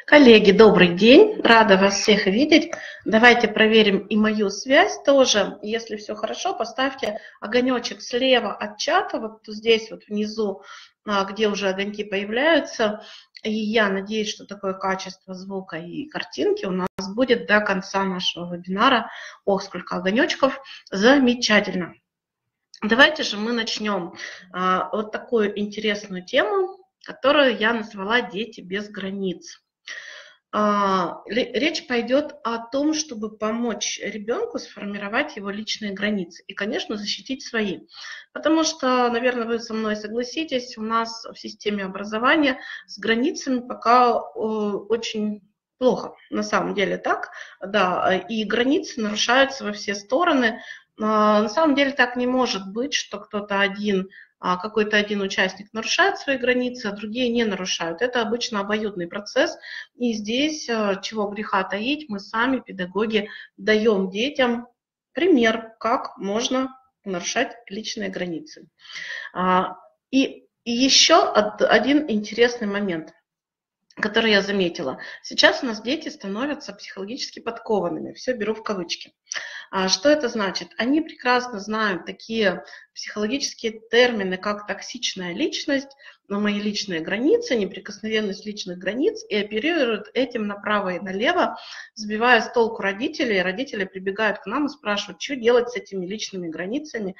Коллеги, добрый день! Рада вас всех видеть. Давайте проверим и мою связь тоже. Если все хорошо, поставьте огонечек слева от чата, вот здесь вот внизу, где уже огоньки появляются. И я надеюсь, что такое качество звука и картинки у нас будет до конца нашего вебинара. Ох, сколько огонечков! Замечательно! Давайте же мы начнем вот такую интересную тему, которую я назвала «Дети без границ». Речь пойдет о том, чтобы помочь ребенку сформировать его личные границы и, конечно, защитить свои. Потому что, наверное, вы со мной согласитесь, у нас в системе образования с границами пока очень плохо, на самом деле так, да, и границы нарушаются во все стороны. На самом деле так не может быть, что кто-то один какой-то один участник нарушает свои границы, а другие не нарушают. Это обычно обоюдный процесс. И здесь, чего греха таить, мы сами, педагоги, даем детям пример, как можно нарушать личные границы. И еще один интересный момент, который я заметила. Сейчас у нас дети становятся психологически подкованными. Все беру в кавычки. Что это значит? Они прекрасно знают такие психологические термины, как токсичная личность, мои личные границы, неприкосновенность личных границ, и оперируют этим направо и налево, сбивая с толку родителей. Родители прибегают к нам и спрашивают, что делать с этими личными границами,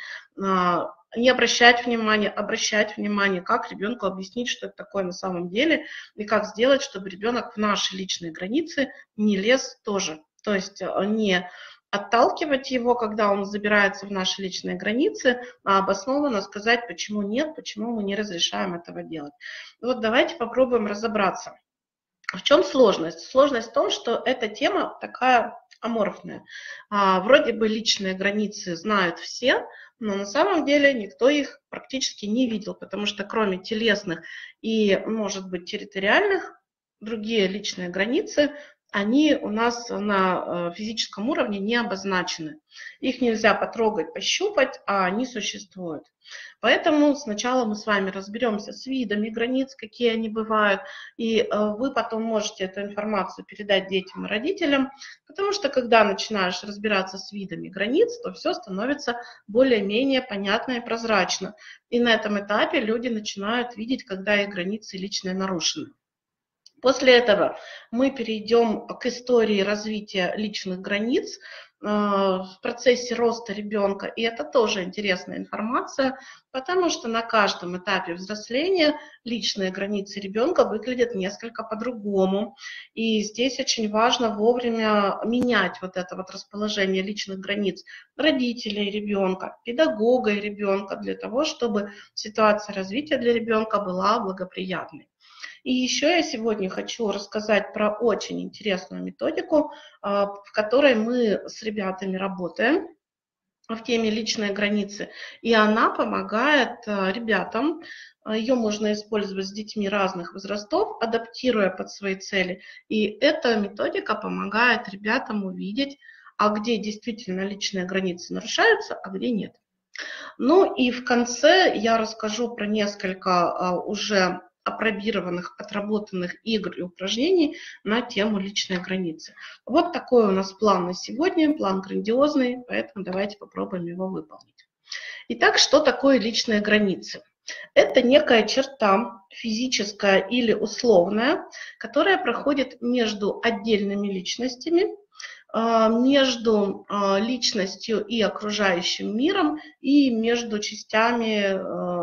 не обращать внимание, как ребенку объяснить, что это такое на самом деле, и как сделать, чтобы ребенок в наши личные границы не лез тоже. То есть не отталкивать его, когда он забирается в наши личные границы, а обоснованно сказать, почему нет, почему мы не разрешаем этого делать. Вот давайте попробуем разобраться. В чем сложность? Сложность в том, что эта тема такая аморфная. Вроде бы личные границы знают все, но на самом деле никто их практически не видел, потому что кроме телесных и, может быть, территориальных, другие личные границы, они у нас на физическом уровне не обозначены. Их нельзя потрогать, пощупать, а они существуют. Поэтому сначала мы с вами разберемся с видами границ, какие они бывают, и вы потом можете эту информацию передать детям и родителям, потому что когда начинаешь разбираться с видами границ, то все становится более-менее понятно и прозрачно. И на этом этапе люди начинают видеть, когда их границы личные нарушены. После этого мы перейдем к истории развития личных границ в процессе роста ребенка. И это тоже интересная информация, потому что на каждом этапе взросления личные границы ребенка выглядят несколько по-другому. И здесь очень важно вовремя менять вот это вот расположение личных границ родителей ребенка, педагога и ребенка, для того, чтобы ситуация развития для ребенка была благоприятной. И еще я сегодня хочу рассказать про очень интересную методику, в которой мы с ребятами работаем в теме личные границы. И она помогает ребятам, ее можно использовать с детьми разных возрастов, адаптируя под свои цели. И эта методика помогает ребятам увидеть, а где действительно личные границы нарушаются, а где нет. Ну и в конце я расскажу про несколько уже опробированных, отработанных игр и упражнений на тему личной границы. Вот такой у нас план на сегодня, план грандиозный, поэтому давайте попробуем его выполнить. Итак, что такое личные границы? Это некая черта физическая или условная, которая проходит между отдельными личностями, между личностью и окружающим миром и между частями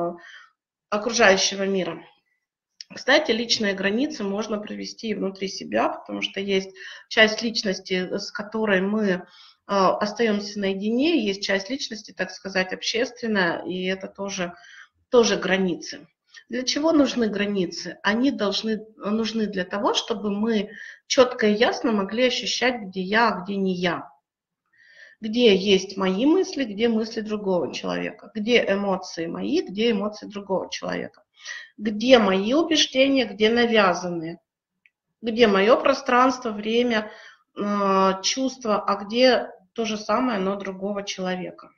окружающего мира. Кстати, личные границы можно провести внутри себя, потому что есть часть личности, с которой мы остаемся наедине, есть часть личности, так сказать, общественная, и это тоже границы. Для чего нужны границы? Они нужны для того, чтобы мы четко и ясно могли ощущать, где я, а где не я. Где есть мои мысли, где мысли другого человека. Где эмоции мои, где эмоции другого человека. Где мои убеждения, где навязанные. Где мое пространство, время, чувства, а где то же самое, но другого человека.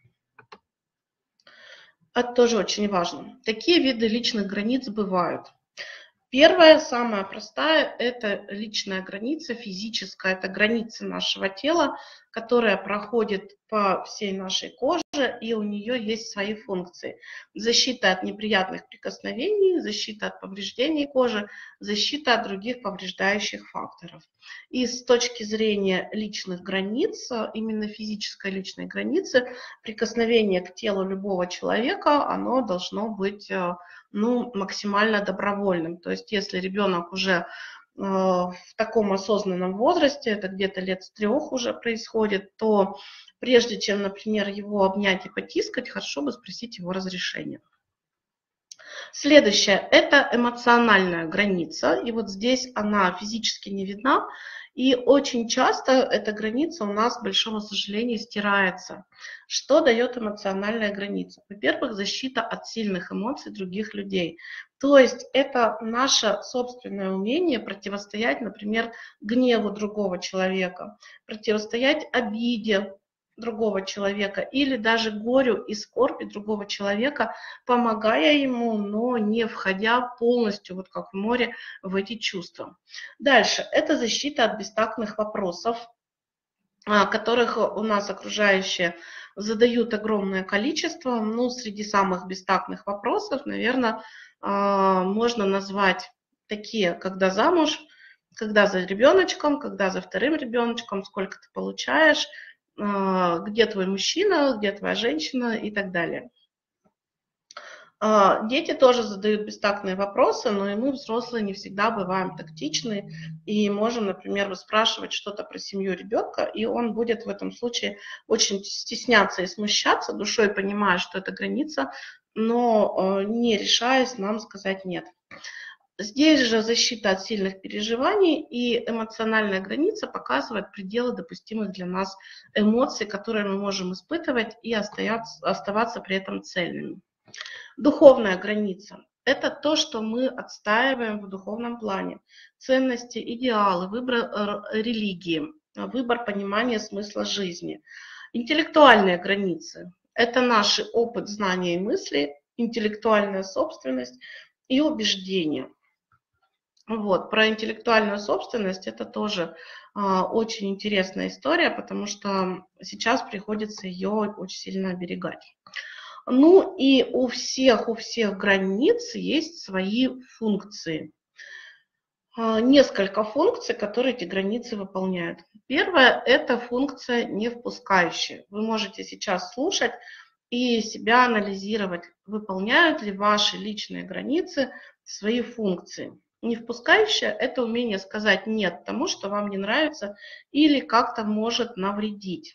Это тоже очень важно. Такие виды личных границ бывают. Первая, самая простая, это личная граница, физическая, это граница нашего тела, которая проходит по всей нашей коже, и у нее есть свои функции. Защита от неприятных прикосновений, защита от повреждений кожи, защита от других повреждающих факторов. И с точки зрения личных границ, именно физической личной границы, прикосновение к телу любого человека, оно должно быть максимально добровольным. То есть если ребенок уже в таком осознанном возрасте, это где-то лет с 3 уже происходит, то прежде чем, например, его обнять и потискать, хорошо бы спросить его разрешения. Следующее – это эмоциональная граница, и вот здесь она физически не видна, и очень часто эта граница у нас, к большому сожалению, стирается. Что дает эмоциональная граница? Во-первых, защита от сильных эмоций других людей. То есть это наше собственное умение противостоять, например, гневу другого человека, противостоять обиде другого человека или даже горю и скорби другого человека, помогая ему, но не входя полностью, вот как в море, в эти чувства. Дальше. Это защита от бестактных вопросов, которых у нас окружающие задают огромное количество. Ну, среди самых бестактных вопросов, наверное, можно назвать такие: когда замуж, когда за ребеночком, когда за вторым ребеночком, сколько ты получаешь, где твой мужчина, где твоя женщина и так далее. Дети тоже задают бестактные вопросы, но и мы, взрослые, не всегда бываем тактичны и можем, например, выспрашивать что-то про семью ребенка, и он будет в этом случае очень стесняться и смущаться, душой понимая, что это граница, но не решаясь нам сказать «нет». Здесь же защита от сильных переживаний, и эмоциональная граница показывает пределы допустимых для нас эмоций, которые мы можем испытывать, и оставаться при этом цельными. Духовная граница – это то, что мы отстаиваем в духовном плане. Ценности, идеалы, выбор религии, выбор понимания смысла жизни. Интеллектуальные границы – это наш опыт, знания и мысли, интеллектуальная собственность и убеждения. Вот, про интеллектуальную собственность это тоже очень интересная история, потому что сейчас приходится ее очень сильно оберегать. Ну и у всех границ есть свои функции. Несколько функций, которые эти границы выполняют. Первая – это функция не впускающая. Вы можете сейчас слушать и себя анализировать, выполняют ли ваши личные границы свои функции. Не впускающая – это умение сказать «нет» тому, что вам не нравится или как-то может навредить.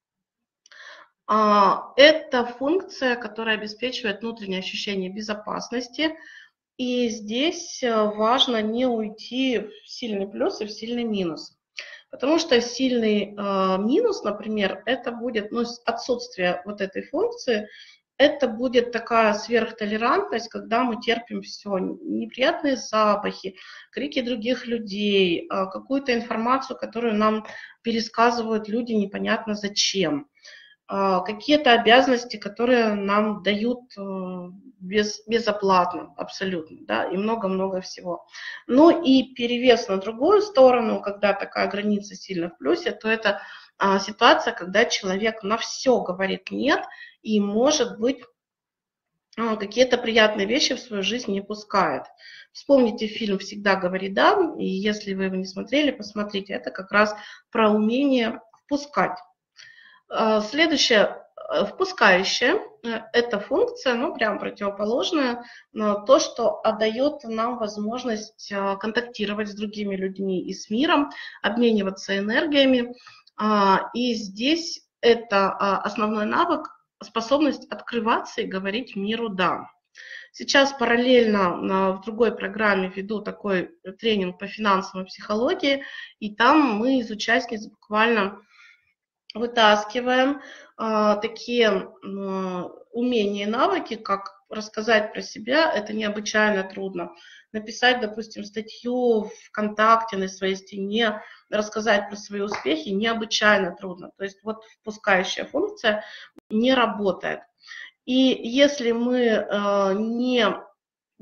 Это функция, которая обеспечивает внутреннее ощущение безопасности. И здесь важно не уйти в сильный плюс и в сильный минус. Потому что сильный минус, например, это будет отсутствие вот этой функции, это будет такая сверхтолерантность, когда мы терпим все, неприятные запахи, крики других людей, какую-то информацию, которую нам пересказывают люди непонятно зачем. Какие-то обязанности, которые нам дают безоплатно, абсолютно, да, и много-много всего. Ну и перевес на другую сторону, когда такая граница сильно в плюсе, то это ситуация, когда человек на все говорит «нет», и, может быть, какие-то приятные вещи в свою жизнь не пускает. Вспомните фильм «Всегда говори да», и если вы его не смотрели, посмотрите, это как раз про умение впускать. Следующее, впускающая, это функция, ну, прям противоположная, то, что отдает нам возможность контактировать с другими людьми и с миром, обмениваться энергиями. И здесь это основной навык, способность открываться и говорить миру «да». Сейчас параллельно в другой программе веду такой тренинг по финансовой психологии, и там мы из участниц буквально вытаскиваем такие умения и навыки, как рассказать про себя, это необычайно трудно. Написать, допустим, статью ВКонтакте на своей стене, рассказать про свои успехи необычайно трудно. То есть вот впускающая функция не работает. И если мы не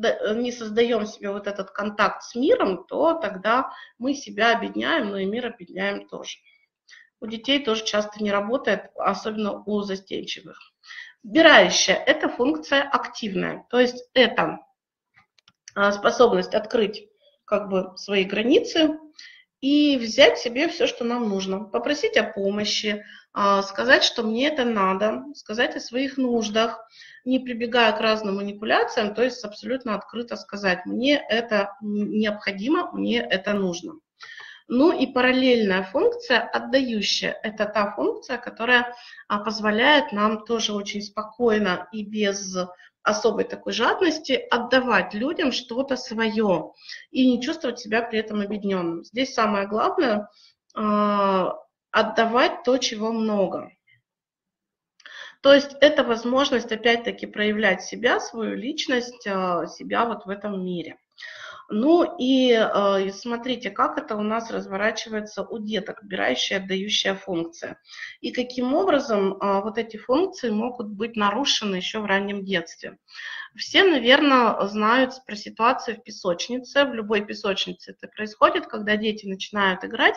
не создаем себе вот этот контакт с миром, то тогда мы себя обедняем, но и мир обедняем тоже. У детей тоже часто не работает, особенно у застенчивых. Вбирающая – это функция активная, то есть это способность открыть как бы свои границы и взять себе все, что нам нужно. Попросить о помощи, сказать, что мне это надо, сказать о своих нуждах, не прибегая к разным манипуляциям, то есть абсолютно открыто сказать, мне это необходимо, мне это нужно. Ну и параллельная функция, отдающая, это та функция, которая позволяет нам тоже очень спокойно и без особой такой жадности отдавать людям что-то свое и не чувствовать себя при этом обедненным. Здесь самое главное отдавать то, чего много. То есть это возможность опять-таки проявлять себя, свою личность, себя вот в этом мире. Ну и смотрите, как это у нас разворачивается у деток, вбирающая, отдающая функция. И каким образом вот эти функции могут быть нарушены еще в раннем детстве. Все, наверное, знают про ситуацию в песочнице. В любой песочнице это происходит, когда дети начинают играть.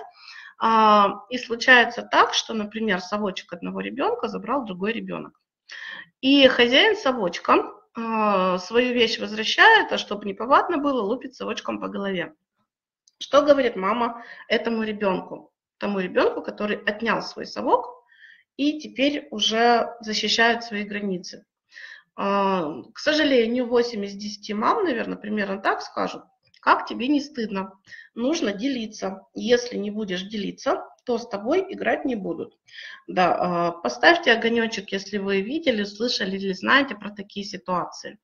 И случается так, что, например, совочек одного ребенка забрал другой ребенок. И хозяин совочка свою вещь возвращает, а чтобы неповадно было, лупит совочком по голове. Что говорит мама этому ребенку? Тому ребенку, который отнял свой совок и теперь уже защищает свои границы. К сожалению, 8 из 10 мам, наверное, примерно так скажут. Как тебе не стыдно? Нужно делиться. Если не будешь делиться, то с тобой играть не будут. Да, поставьте огонечек, если вы видели, слышали или знаете про такие ситуации.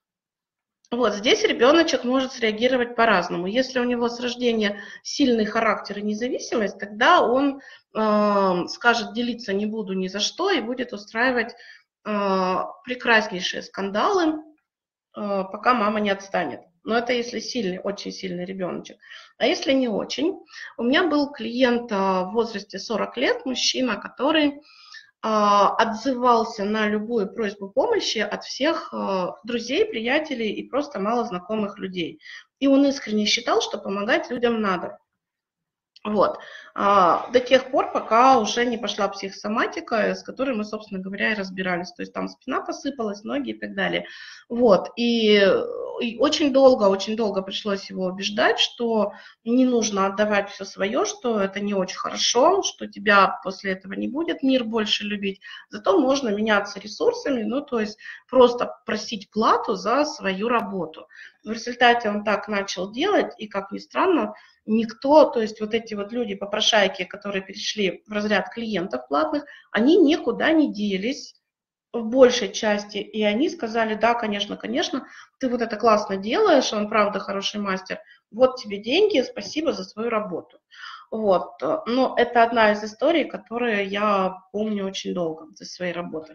Вот здесь ребеночек может среагировать по-разному. Если у него с рождения сильный характер и независимость, тогда он скажет, делиться не буду ни за что и будет устраивать прекраснейшие скандалы, пока мама не отстанет. Но это если сильный, очень сильный ребеночек. А если не очень? У меня был клиент в возрасте 40 лет, мужчина, который отзывался на любую просьбу помощи от всех друзей, приятелей и просто малознакомых людей. И он искренне считал, что помогать людям надо. Вот. До тех пор, пока уже не пошла психосоматика, с которой мы, собственно говоря, и разбирались. То есть там спина посыпалась, ноги и так далее. Вот. И очень долго пришлось его убеждать, что не нужно отдавать все свое, что это не очень хорошо, что тебя после этого не будет мир больше любить. Зато можно меняться ресурсами, ну, то есть просто просить плату за свою работу. В результате он так начал делать, и, как ни странно, никто, то есть вот эти вот люди, попрошайки, которые перешли в разряд клиентов платных, они никуда не делись в большей части, и они сказали, да, конечно, ты вот это классно делаешь, он правда хороший мастер, вот тебе деньги, спасибо за свою работу. Вот, но это одна из историй, которые я помню очень долго за своей работой.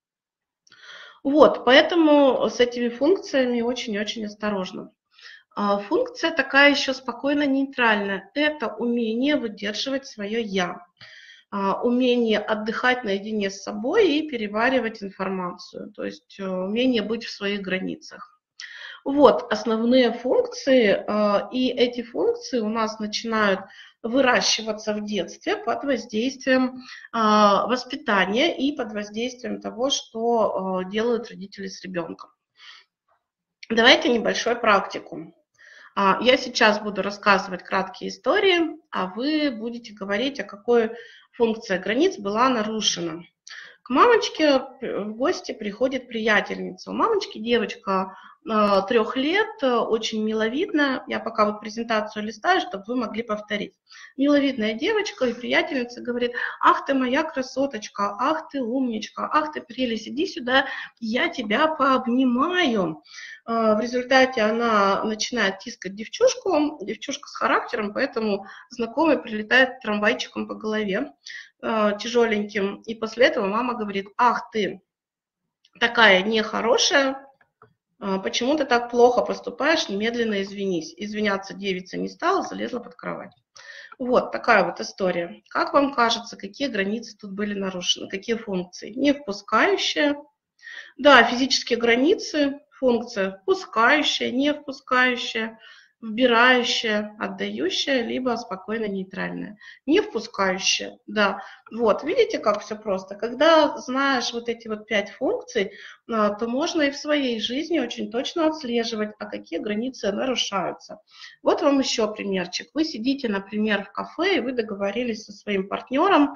Вот, поэтому с этими функциями очень-очень осторожно. Функция такая еще спокойно нейтральная. Это умение выдерживать свое «я», умение отдыхать наедине с собой и переваривать информацию, то есть умение быть в своих границах. Вот основные функции, и эти функции у нас начинают выращиваться в детстве под воздействием воспитания и под воздействием того, что делают родители с ребенком. Давайте небольшой практикум. Я сейчас буду рассказывать краткие истории, а вы будете говорить, о какой функции границ была нарушена. К мамочке в гости приходит приятельница. У мамочки девочка 3 лет, очень миловидная. Я пока вот презентацию листаю, чтобы вы могли повторить. Миловидная девочка, и приятельница говорит: ах ты моя красоточка, ах ты умничка, ах ты прелесть, иди сюда, я тебя пообнимаю. В результате она начинает тискать девчушку, девчушка с характером, поэтому знакомый прилетает трамвайчиком по голове, тяжеленьким. И после этого мама говорит: ах ты такая нехорошая, почему ты так плохо поступаешь, немедленно извинись. Извиняться девица не стала, залезла под кровать. Вот такая вот история. Как вам кажется, какие границы тут были нарушены, какие функции? Не впускающая. Да, физические границы, функция впускающая, не впускающая, вбирающая, отдающая, либо спокойно нейтральная. Не впускающая, да. Вот, видите, как все просто. Когда знаешь вот эти вот 5 функций, то можно и в своей жизни очень точно отслеживать, а какие границы нарушаются. Вот вам еще примерчик. Вы сидите, например, в кафе, и вы договорились со своим партнером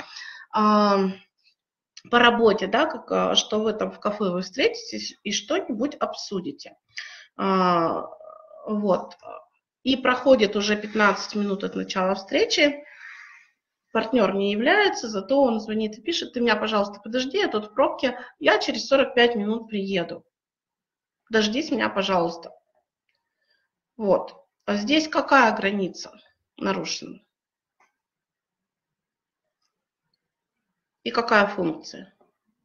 по работе, да, что вы там в кафе вы встретитесь и что-нибудь обсудите. Вот. И проходит уже 15 минут от начала встречи, партнер не является, зато он звонит и пишет: ты меня, пожалуйста, подожди, я тут в пробке, я через 45 минут приеду. Дождись меня, пожалуйста. Вот. А здесь какая граница нарушена? И какая функция?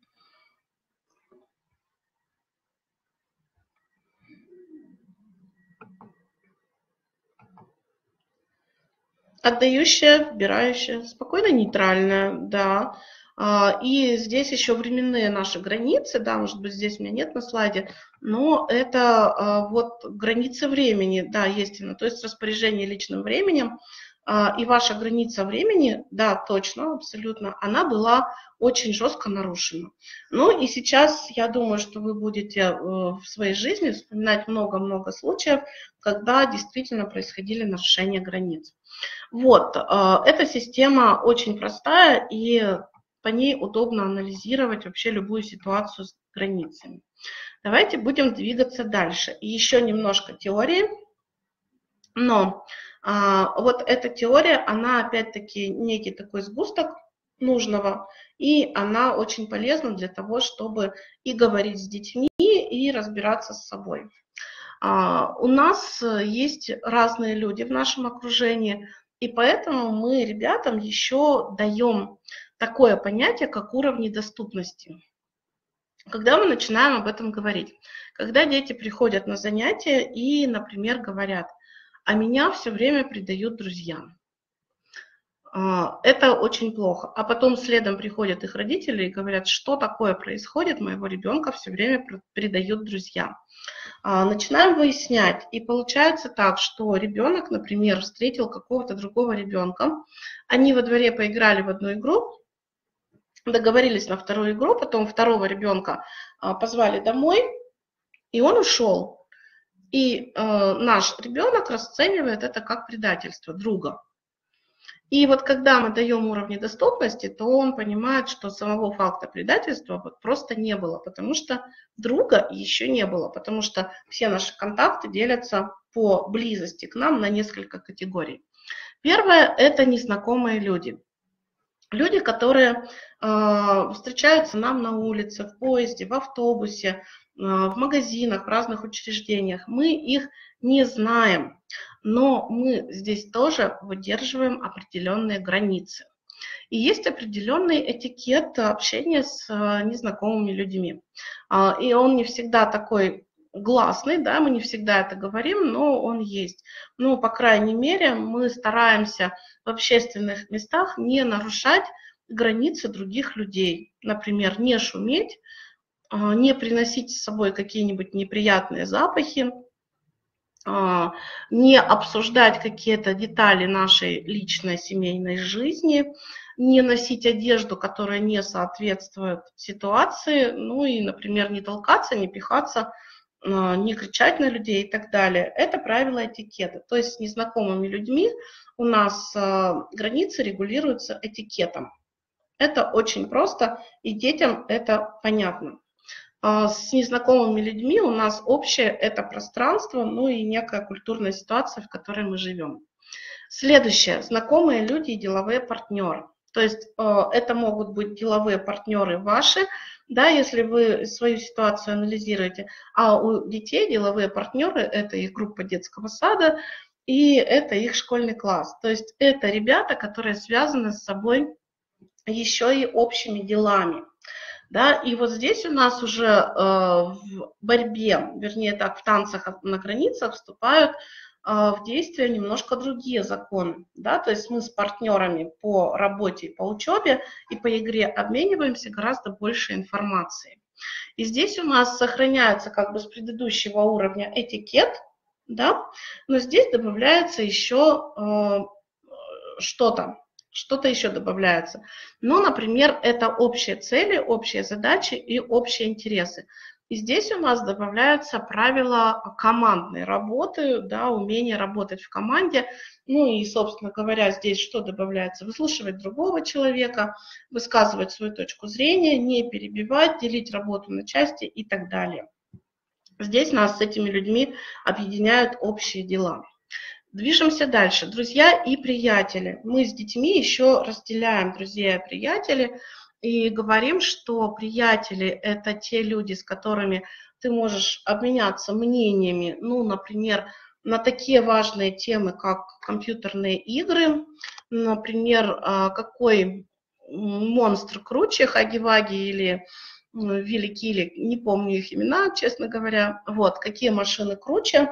Отдающая, вбирающая, спокойно нейтральная, да. И здесь еще временные наши границы, да, может быть, здесь у меня нет на слайде, но это вот границы времени, да, есть она, то есть распоряжение личным временем, и ваша граница времени, да, точно, абсолютно, она была очень жестко нарушена. Ну и сейчас я думаю, что вы будете в своей жизни вспоминать много-много случаев, когда действительно происходили нарушения границ. Вот, эта система очень простая, и по ней удобно анализировать вообще любую ситуацию с границами. Давайте будем двигаться дальше. И еще немножко теории, но вот эта теория, она опять-таки некий такой сгусток нужного, и она очень полезна для того, чтобы и говорить с детьми, и разбираться с собой. У нас есть разные люди в нашем окружении, и поэтому мы ребятам еще даем такое понятие, как уровни доступности. Когда мы начинаем об этом говорить? Когда дети приходят на занятия и, например, говорят: а меня все время предают друзья. Это очень плохо. А потом следом приходят их родители и говорят: что такое происходит, моего ребенка все время предают друзья. Начинаем выяснять, и получается так, что ребенок, например, встретил какого-то другого ребенка, они во дворе поиграли в одну игру, договорились на вторую игру, потом второго ребенка позвали домой, и он ушел. И наш ребенок расценивает это как предательство друга. И вот когда мы даем уровни доступности, то он понимает, что самого факта предательства вот просто не было, потому что друга еще не было, потому что все наши контакты делятся по близости к нам на несколько категорий. Первое – это незнакомые люди. Люди, которые встречаются нам на улице, в поезде, в автобусе, в магазинах, в разных учреждениях. Мы их не знаем, но мы здесь тоже выдерживаем определенные границы. И есть определенный этикет общения с незнакомыми людьми. И он не всегда такой гласный, да, мы не всегда это говорим, но он есть. Ну, по крайней мере, мы стараемся в общественных местах не нарушать границы других людей. Например, не шуметь, не приносить с собой какие-нибудь неприятные запахи, не обсуждать какие-то детали нашей личной семейной жизни, не носить одежду, которая не соответствует ситуации, ну и, например, не толкаться, не пихаться, не кричать на людей и так далее. Это правила этикета. То есть с незнакомыми людьми у нас границы регулируются этикетом. Это очень просто, и детям это понятно. С незнакомыми людьми у нас общее это пространство, ну и некая культурная ситуация, в которой мы живем. Следующее. Знакомые люди и деловые партнеры. То есть это могут быть деловые партнеры ваши, да, если вы свою ситуацию анализируете, а у детей деловые партнеры – это их группа детского сада, и это их школьный класс. То есть это ребята, которые связаны с собой еще и общими делами. Да, и вот здесь у нас уже в борьбе, вернее так, в танцах на границах вступают в действие немножко другие законы. Да? То есть мы с партнерами по работе, по учебе и по игре обмениваемся гораздо больше информацией. И здесь у нас сохраняется как бы с предыдущего уровня этикет, да, но здесь добавляется еще что-то еще добавляется. Ну, например, это общие цели, общие задачи и общие интересы. И здесь у нас добавляются правила командной работы, да, умение работать в команде. Ну и, собственно говоря, здесь что добавляется? Выслушивать другого человека, высказывать свою точку зрения, не перебивать, делить работу на части и так далее. Здесь нас с этими людьми объединяют общие дела. Движемся дальше. Друзья и приятели. Мы с детьми еще разделяем друзья и приятели и говорим, что приятели – это те люди, с которыми ты можешь обменяться мнениями, ну, например, на такие важные темы, как компьютерные игры, например, какой монстр круче, Хаги-Ваги или Вилли-Килли, не помню их имена, честно говоря, вот, какие машины круче.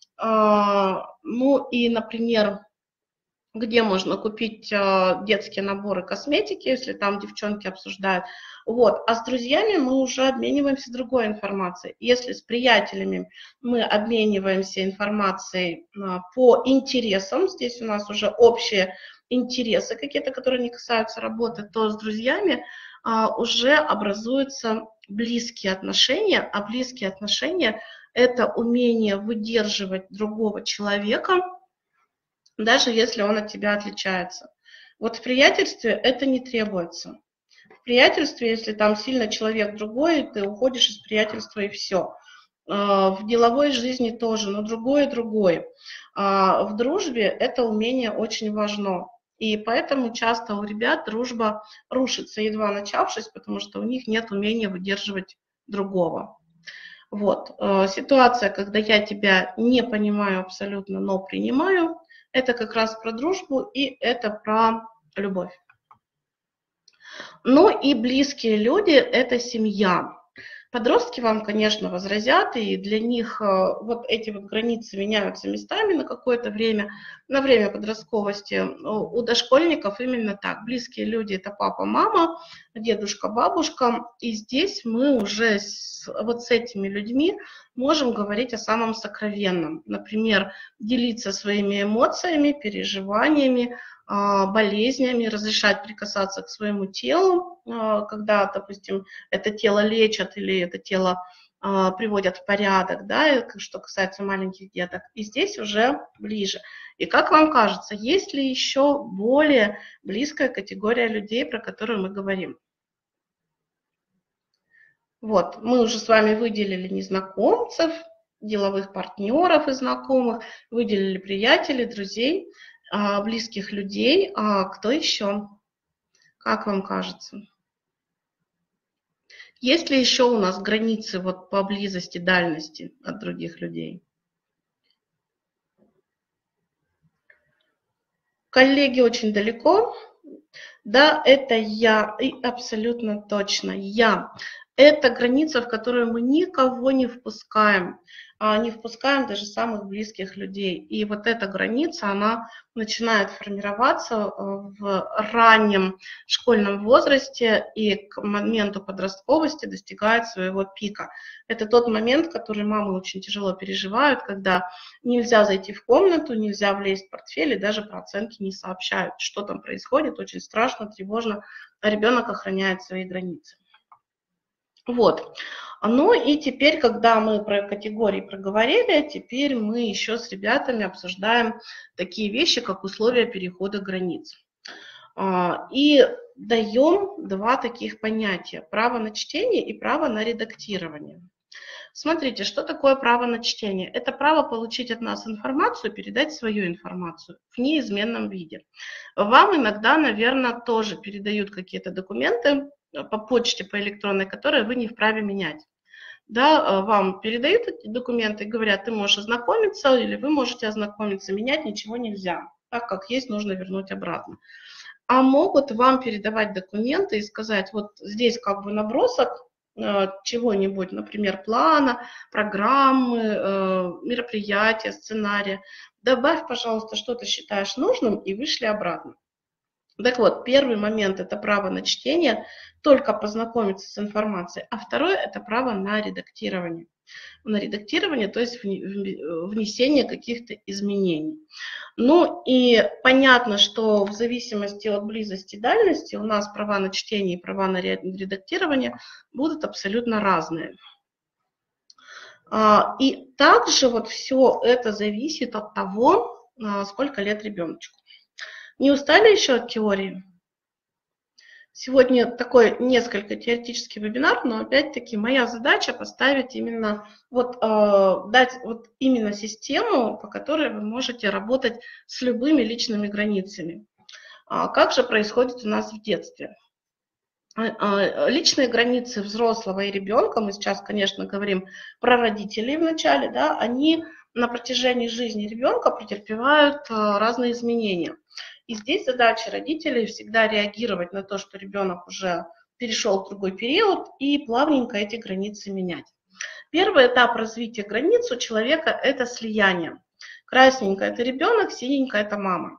Ну и, например, где можно купить детские наборы косметики, если там девчонки обсуждают. Вот. А с друзьями мы уже обмениваемся другой информацией. Если с приятелями мы обмениваемся информацией по интересам, здесь у нас уже общие интересы какие-то, которые не касаются работы, то с друзьями уже образуются близкие отношения, а близкие отношения – это умение выдерживать другого человека, даже если он от тебя отличается. Вот в приятельстве это не требуется. В приятельстве, если там сильно человек другой, ты уходишь из приятельства и все. В деловой жизни тоже, но другое. В дружбе это умение очень важно. И поэтому часто у ребят дружба рушится, едва начавшись, потому что у них нет умения выдерживать другого. Вот. Ситуация, когда я тебя не понимаю абсолютно, но принимаю, это как раз про дружбу и это про любовь. Ну и близкие люди – это семья. Подростки вам, конечно, возразят, и для них вот эти вот границы меняются местами на какое-то время, на время подростковости. У дошкольников именно так. Близкие люди – это папа, мама, дедушка, бабушка. И здесь мы уже вот с этими людьми можем говорить о самом сокровенном. Например, делиться своими эмоциями, переживаниями, болезнями, разрешать прикасаться к своему телу, когда, допустим, это тело лечат или это тело приводят в порядок, да, что касается маленьких деток. И здесь уже ближе. И как вам кажется, есть ли еще более близкая категория людей, про которую мы говорим? Вот, мы уже с вами выделили незнакомцев, деловых партнеров и знакомых, выделили приятелей, друзей, близких людей. А кто еще? Как вам кажется? Есть ли еще у нас границы вот по близости, дальности от других людей? Коллеги очень далеко. Да, это я, и абсолютно точно я. Это граница, в которую мы никого не впускаем даже самых близких людей. И вот эта граница, она начинает формироваться в раннем школьном возрасте и к моменту подростковости достигает своего пика. Это тот момент, который мамы очень тяжело переживают, когда нельзя зайти в комнату, нельзя влезть в портфель и даже про оценки не сообщают, что там происходит, очень страшно, тревожно, а ребенок охраняет свои границы. Вот. Ну и теперь, когда мы про категории проговорили, теперь мы еще с ребятами обсуждаем такие вещи, как условия перехода границ. И даем два таких понятия: право на чтение и право на редактирование. Смотрите, что такое право на чтение? Это право получить от нас информацию, передать свою информацию в неизменном виде. Вам иногда, наверное, тоже передают какие-то документы по почте, по электронной, которые вы не вправе менять. Да, вам передают эти документы и говорят, ты можешь ознакомиться, или вы можете ознакомиться, менять ничего нельзя. Так как есть, нужно вернуть обратно. А могут вам передавать документы и сказать, вот здесь как бы набросок чего-нибудь, например, плана, программы, мероприятия, сценария. Добавь, пожалуйста, что ты считаешь нужным и вышли обратно. Так вот, первый момент – это право на чтение, только познакомиться с информацией, а второй – это право на редактирование. На редактирование, то есть внесение каких-то изменений. Ну и понятно, что в зависимости от близости и дальности у нас права на чтение и права на редактирование будут абсолютно разные. И также вот все это зависит от того, сколько лет ребеночку. Не устали еще от теории? Сегодня такой несколько теоретический вебинар, но опять-таки моя задача поставить именно, дать вот именно систему, по которой вы можете работать с любыми личными границами. Как же происходит у нас в детстве? Личные границы взрослого и ребенка, мы сейчас, конечно, говорим про родителей вначале, да, они на протяжении жизни ребенка претерпевают разные изменения. И здесь задача родителей всегда реагировать на то, что ребенок уже перешел в другой период, и плавненько эти границы менять. Первый этап развития границ у человека – это слияние. Красненько – это ребенок, синенько – это мама.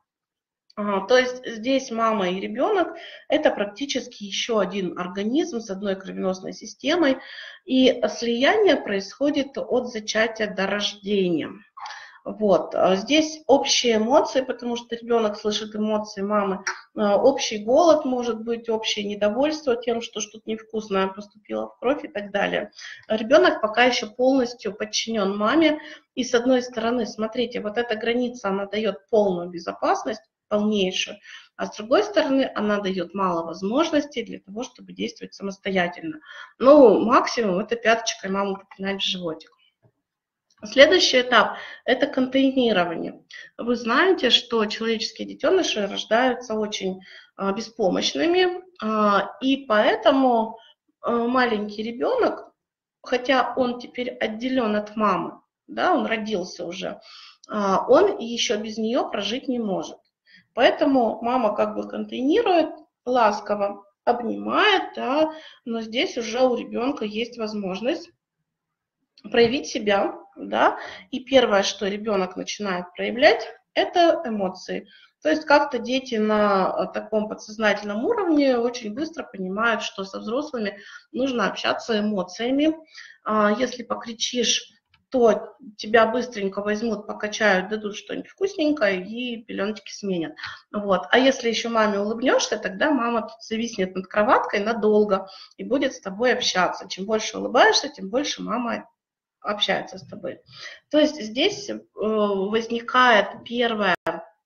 То есть здесь мама и ребенок – это практически еще один организм с одной кровеносной системой, и слияние происходит от зачатия до рождения. Вот. Здесь общие эмоции, потому что ребенок слышит эмоции мамы, общий голод может быть, общее недовольство тем, что что-то невкусное поступило в кровь и так далее. Ребенок пока еще полностью подчинен маме, и с одной стороны, смотрите, вот эта граница, она дает полную безопасность, полнейшую, а с другой стороны, она дает мало возможностей для того, чтобы действовать самостоятельно. Ну, максимум это пяточкой маму попинать в животик. Следующий этап – это контейнирование. Вы знаете, что человеческие детеныши рождаются очень беспомощными, и поэтому маленький ребенок, хотя он теперь отделен от мамы, да, он родился уже, он еще без нее прожить не может. Поэтому мама как бы контейнирует, ласково обнимает, да, но здесь уже у ребенка есть возможность проявить себя, да, и первое, что ребенок начинает проявлять, это эмоции. То есть как-то дети на таком подсознательном уровне очень быстро понимают, что со взрослыми нужно общаться эмоциями. Если покричишь, то тебя быстренько возьмут, покачают, дадут что-нибудь вкусненькое и пеленочки сменят. Вот. А если еще маме улыбнешься, тогда мама тут зависнет над кроваткой надолго и будет с тобой общаться. Чем больше улыбаешься, тем больше мама общается с тобой. То есть здесь возникает первое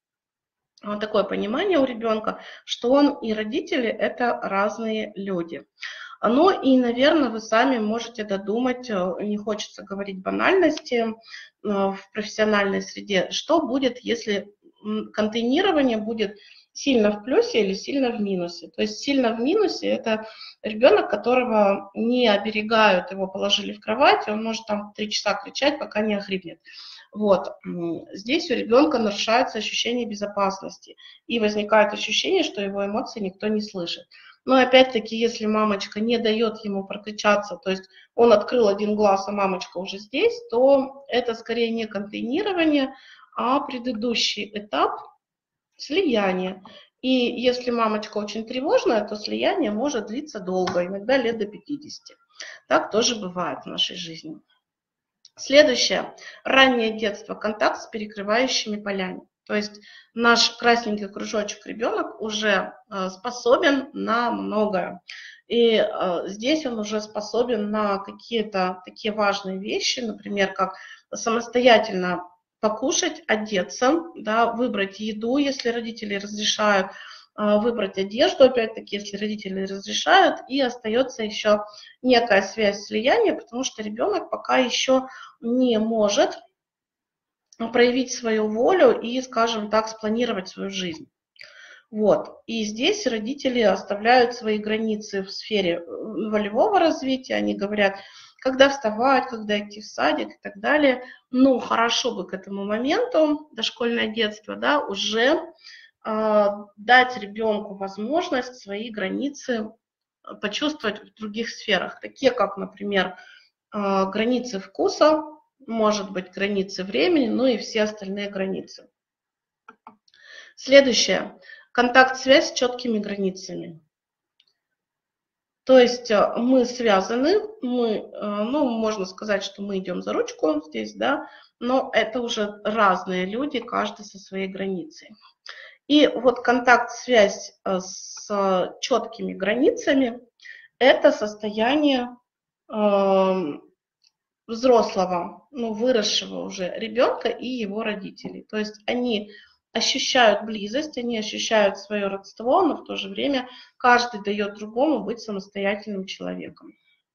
такое понимание у ребенка, что он и родители – это разные люди. Ну и, наверное, вы сами можете додумать, не хочется говорить банальности в профессиональной среде, что будет, если контейнирование будет сильно в плюсе или сильно в минусе. То есть сильно в минусе – это ребенок, которого не оберегают, его положили в кровать, и он может там 3 часа кричать, пока не охрипнет. Вот. Здесь у ребенка нарушается ощущение безопасности, и возникает ощущение, что его эмоции никто не слышит. Но опять-таки, если мамочка не дает ему прокричаться, то есть он открыл один глаз, а мамочка уже здесь, то это скорее не контейнирование, а предыдущий этап слияния. И если мамочка очень тревожная, то слияние может длиться долго, иногда лет до 50. Так тоже бывает в нашей жизни. Следующее. Раннее детство. Контакт с перекрывающими полями. То есть наш красненький кружочек ребенок уже способен на многое. И здесь он уже способен на какие-то такие важные вещи, например, как самостоятельно покушать, одеться, да, выбрать еду, если родители разрешают, выбрать одежду, опять-таки, если родители разрешают, и остается еще некая связь слияния, потому что ребенок пока еще не может проявить свою волю и, скажем так, спланировать свою жизнь. Вот. И здесь родители оставляют свои границы в сфере волевого развития, они говорят, когда вставать, когда идти в садик и так далее. Ну, хорошо бы к этому моменту, дошкольное детство, да, уже дать ребенку возможность свои границы почувствовать в других сферах, такие как, например, границы вкуса, может быть, границы времени, ну и все остальные границы. Следующее. Контакт-связь с четкими границами. То есть мы связаны, ну, можно сказать, что мы идем за ручку здесь, да, но это уже разные люди, каждый со своей границей. И вот контакт-связь с четкими границами – это состояние взрослого, ну, выросшего уже ребенка и его родителей. То есть они ощущают близость, они ощущают свое родство, но в то же время каждый дает другому быть самостоятельным человеком.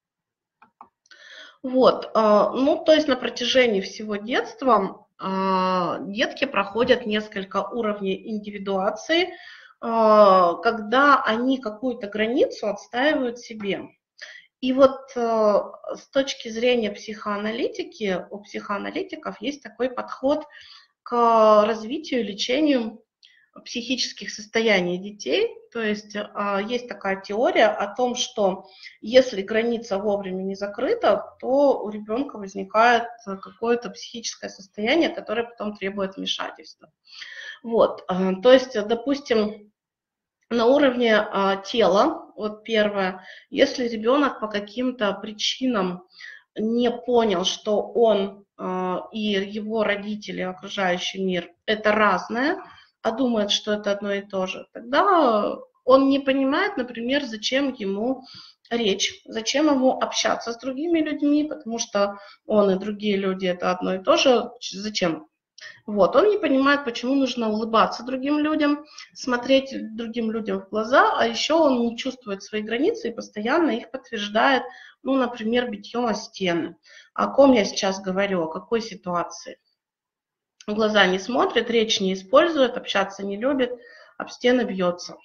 Вот, ну, то есть на протяжении всего детства детки проходят несколько уровней индивидуации, когда они какую-то границу отстаивают себе. И вот с точки зрения психоаналитики, у психоаналитиков есть такой подход к развитию и лечению психических состояний детей. То есть есть такая теория о том, что если граница вовремя не закрыта, то у ребенка возникает какое-то психическое состояние, которое потом требует вмешательства. Вот, то есть, допустим, на уровне тела, вот первое, если ребенок по каким-то причинам не понял, что он и его родители, окружающий мир – это разное, а думает, что это одно и то же, тогда он не понимает, например, зачем ему речь, зачем ему общаться с другими людьми, потому что он и другие люди – это одно и то же, зачем? Вот, он не понимает, почему нужно улыбаться другим людям, смотреть другим людям в глаза, а еще он не чувствует свои границы и постоянно их подтверждает, ну, например, битьем о стены. О ком я сейчас говорю, о какой ситуации? В глаза не смотрит, речь не использует, общаться не любит, об стены бьется.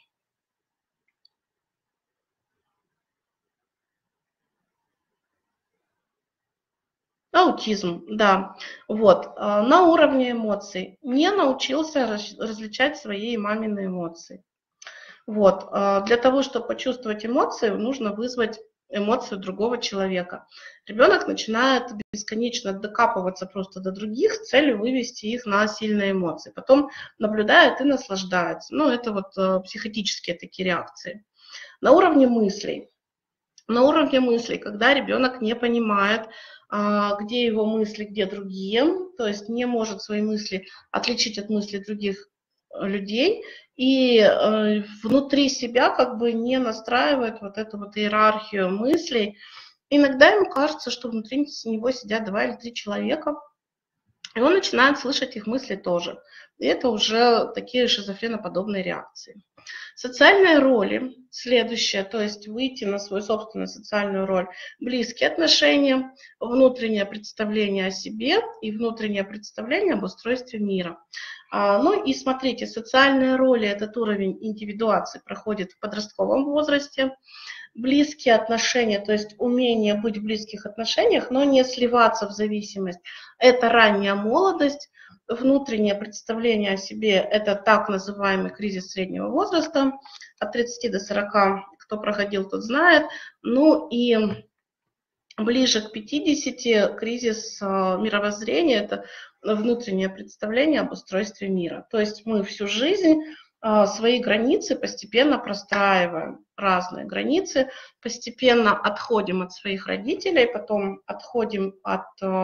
Аутизм, да. Вот. На уровне эмоций. Не научился различать свои мамины эмоции. Вот. Для того, чтобы почувствовать эмоции, нужно вызвать эмоцию другого человека. Ребенок начинает бесконечно докапываться просто до других с целью вывести их на сильные эмоции. Потом наблюдает и наслаждается. Ну, это вот психотические такие реакции. На уровне мыслей. На уровне мыслей, когда ребенок не понимает, где его мысли, где другие, то есть не может свои мысли отличить от мыслей других людей, и внутри себя как бы не настраивает вот эту вот иерархию мыслей. Иногда ему кажется, что внутри него сидят 2 или 3 человека, и он начинает слышать их мысли тоже. И это уже такие шизофреноподобные реакции. Социальные роли, следующее, то есть выйти на свою собственную социальную роль, близкие отношения, внутреннее представление о себе и внутреннее представление об устройстве мира. Ну и смотрите, социальные роли, этот уровень индивидуации проходит в подростковом возрасте, близкие отношения, то есть умение быть в близких отношениях, но не сливаться в зависимость, это ранняя молодость. Внутреннее представление о себе – это так называемый кризис среднего возраста, от 30 до 40, кто проходил, тот знает. Ну и ближе к 50 кризис мировоззрения – это внутреннее представление об устройстве мира. То есть мы всю жизнь свои границы постепенно простраиваем, разные границы, постепенно отходим от своих родителей, потом отходим от,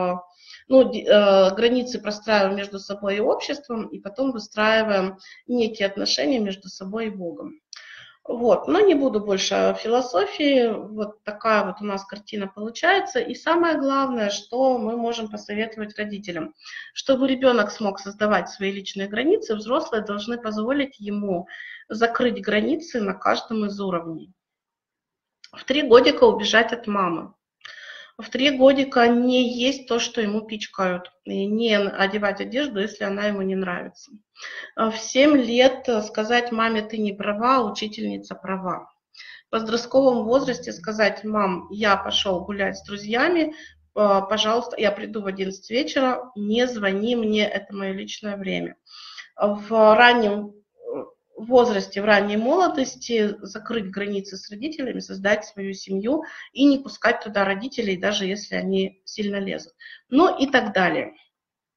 границы простраиваем между собой и обществом, и потом выстраиваем некие отношения между собой и Богом. Вот, но не буду больше о философии, вот такая вот у нас картина получается. И самое главное, что мы можем посоветовать родителям. Чтобы ребенок смог создавать свои личные границы, взрослые должны позволить ему закрыть границы на каждом из уровней. В 3 годика убежать от мамы. В 3 годика не есть то, что ему пичкают, и не одевать одежду, если она ему не нравится. В 7 лет сказать маме: ты не права, учительница права. В подростковом возрасте сказать: мам, я пошел гулять с друзьями, пожалуйста, я приду в 11 вечера, не звони мне, это мое личное время. В раннем возрасте, в ранней молодости закрыть границы с родителями, создать свою семью и не пускать туда родителей, даже если они сильно лезут. Ну и так далее.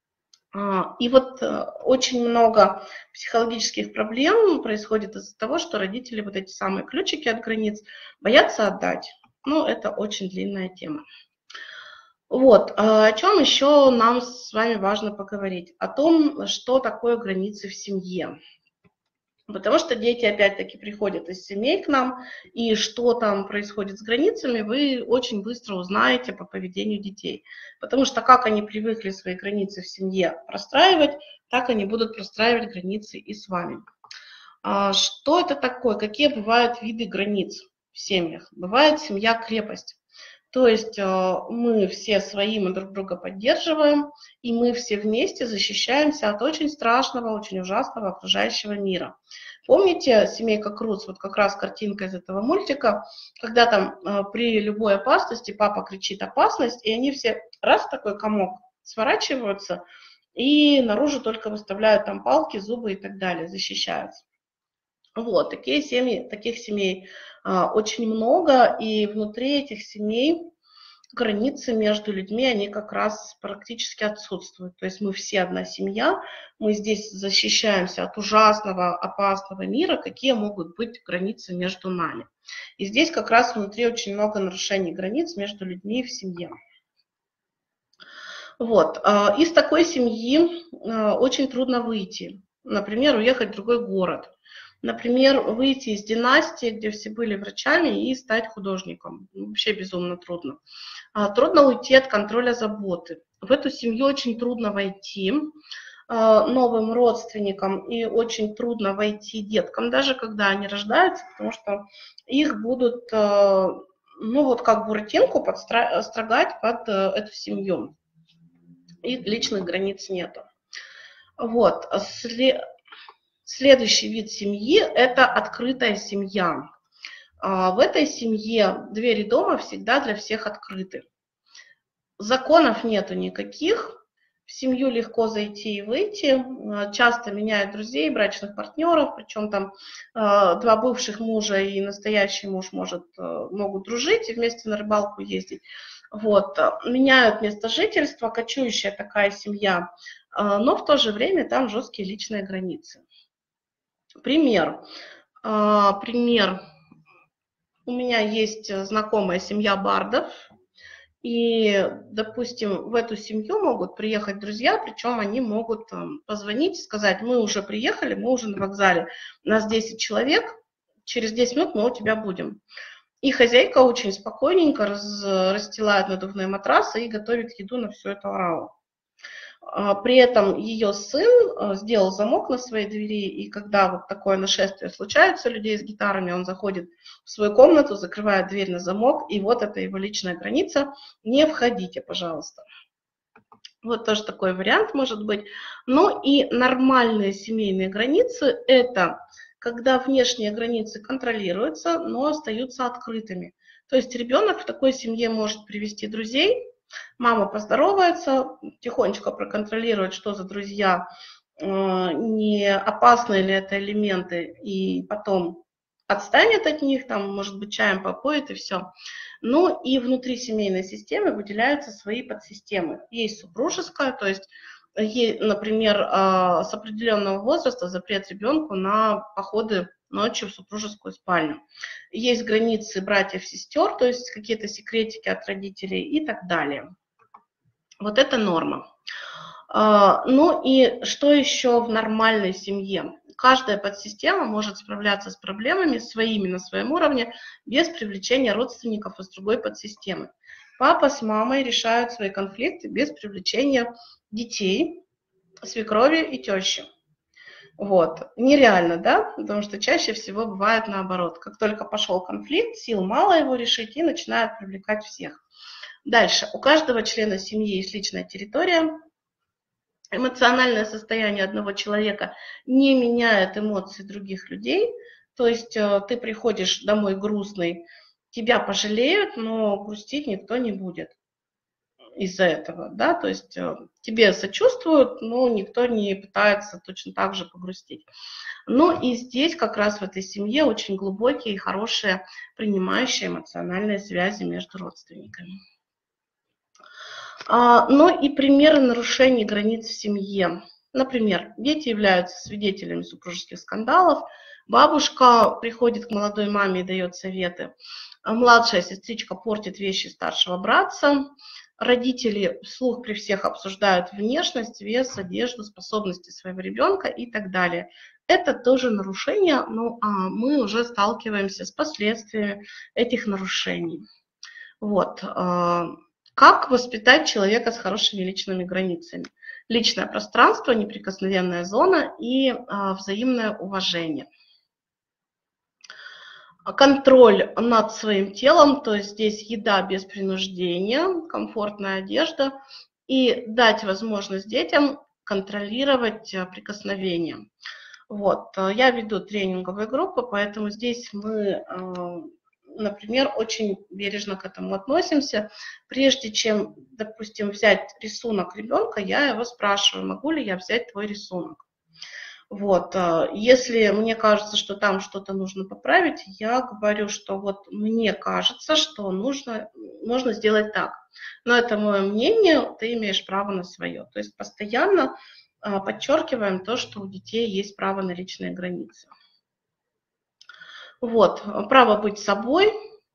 И вот очень много психологических проблем происходит из-за того, что родители вот эти самые ключики от границ боятся отдать. Ну, это очень длинная тема. Вот, о чем еще нам с вами важно поговорить? О том, что такое границы в семье. Потому что дети, опять-таки, приходят из семей к нам, и что там происходит с границами, вы очень быстро узнаете по поведению детей. Потому что как они привыкли свои границы в семье простраивать, так они будут простраивать границы и с вами. Что это такое? Какие бывают виды границ в семьях? Бывает семья-крепость. То есть мы все свои, мы друг друга поддерживаем, и мы все вместе защищаемся от очень страшного, очень ужасного окружающего мира. Помните «Семейка Крудс», вот как раз картинка из этого мультика, когда там при любой опасности папа кричит «опасность», и они все раз такой комок сворачиваются, и наружу только выставляют там палки, зубы и так далее, защищаются. Вот, таких семей очень много, и внутри этих семей границы между людьми, они как раз практически отсутствуют. То есть мы все одна семья, мы здесь защищаемся от ужасного, опасного мира, какие могут быть границы между нами. И здесь как раз внутри очень много нарушений границ между людьми в семье. Вот, из такой семьи очень трудно выйти. Например, уехать в другой город. Например, выйти из династии, где все были врачами, и стать художником. Вообще безумно трудно. Трудно уйти от контроля заботы. В эту семью очень трудно войти новым родственникам, и очень трудно войти деткам, даже когда они рождаются, потому что их будут, ну вот как буратинку, подстрогать под эту семью. И личных границ нету. Вот. Следующий вид семьи – это открытая семья. В этой семье двери дома всегда для всех открыты. Законов нету никаких, в семью легко зайти и выйти, часто меняют друзей, брачных партнеров, причем там два бывших мужа и настоящий муж могут дружить и вместе на рыбалку ездить. Вот. Меняют место жительства, кочующая такая семья, но в то же время там жесткие личные границы. Пример. У меня есть знакомая семья Бардов, и, допустим, в эту семью могут приехать друзья, причем они могут позвонить, сказать: мы уже приехали, мы уже на вокзале, нас 10 человек, через 10 минут мы у тебя будем. И хозяйка очень спокойненько расстилает надувные матрасы и готовит еду на всю эту ораву. При этом ее сын сделал замок на своей двери, и когда вот такое нашествие случается людей с гитарами, он заходит в свою комнату, закрывает дверь на замок, и вот это его личная граница: не входите, пожалуйста. Вот тоже такой вариант может быть. Ну и нормальные семейные границы – это когда внешние границы контролируются, но остаются открытыми. То есть ребенок в такой семье может привести друзей, мама поздоровается, тихонечко проконтролирует, что за друзья, не опасны ли это элементы, и потом отстанет от них, там, может быть, чаем попоет и все. Ну и внутри семейной системы выделяются свои подсистемы. Есть супружеская, то есть, например, с определенного возраста запрет ребенку на походы ночью в супружескую спальню. Есть границы братьев-сестер, то есть какие-то секретики от родителей и так далее. Вот это норма. Ну и что еще в нормальной семье? Каждая подсистема может справляться с проблемами своими на своем уровне без привлечения родственников из другой подсистемы. Папа с мамой решают свои конфликты без привлечения детей, свекрови и тещи. Вот. Нереально, да? Потому что чаще всего бывает наоборот. Как только пошел конфликт, сил мало его решить, и начинают привлекать всех. Дальше. У каждого члена семьи есть личная территория. Эмоциональное состояние одного человека не меняет эмоции других людей. То есть ты приходишь домой грустный, тебя пожалеют, но грустить никто не будет из-за этого, да, то есть тебе сочувствуют, но никто не пытается точно так же погрустить. Ну и здесь как раз в этой семье очень глубокие и хорошие принимающие эмоциональные связи между родственниками. Но и примеры нарушений границ в семье. Например, дети являются свидетелями супружеских скандалов, бабушка приходит к молодой маме и дает советы, младшая сестричка портит вещи старшего братца, родители вслух при всех обсуждают внешность, вес, одежду, способности своего ребенка и так далее. Это тоже нарушение, но мы уже сталкиваемся с последствиями этих нарушений. Вот. Как воспитать человека с хорошими личными границами? Личное пространство, неприкосновенная зона и взаимное уважение. Контроль над своим телом, то есть здесь еда без принуждения, комфортная одежда и дать возможность детям контролировать прикосновения. Вот. Я веду тренинговые группы, поэтому здесь мы, например, очень бережно к этому относимся. Прежде чем, допустим, взять рисунок ребенка, я его спрашиваю, могу ли я взять твой рисунок. Вот. Если мне кажется, что там что-то нужно поправить, я говорю, что вот мне кажется, что можно сделать так. Но это мое мнение, ты имеешь право на свое. То есть постоянно подчеркиваем то, что у детей есть право на личные границы. Вот. Право быть собой.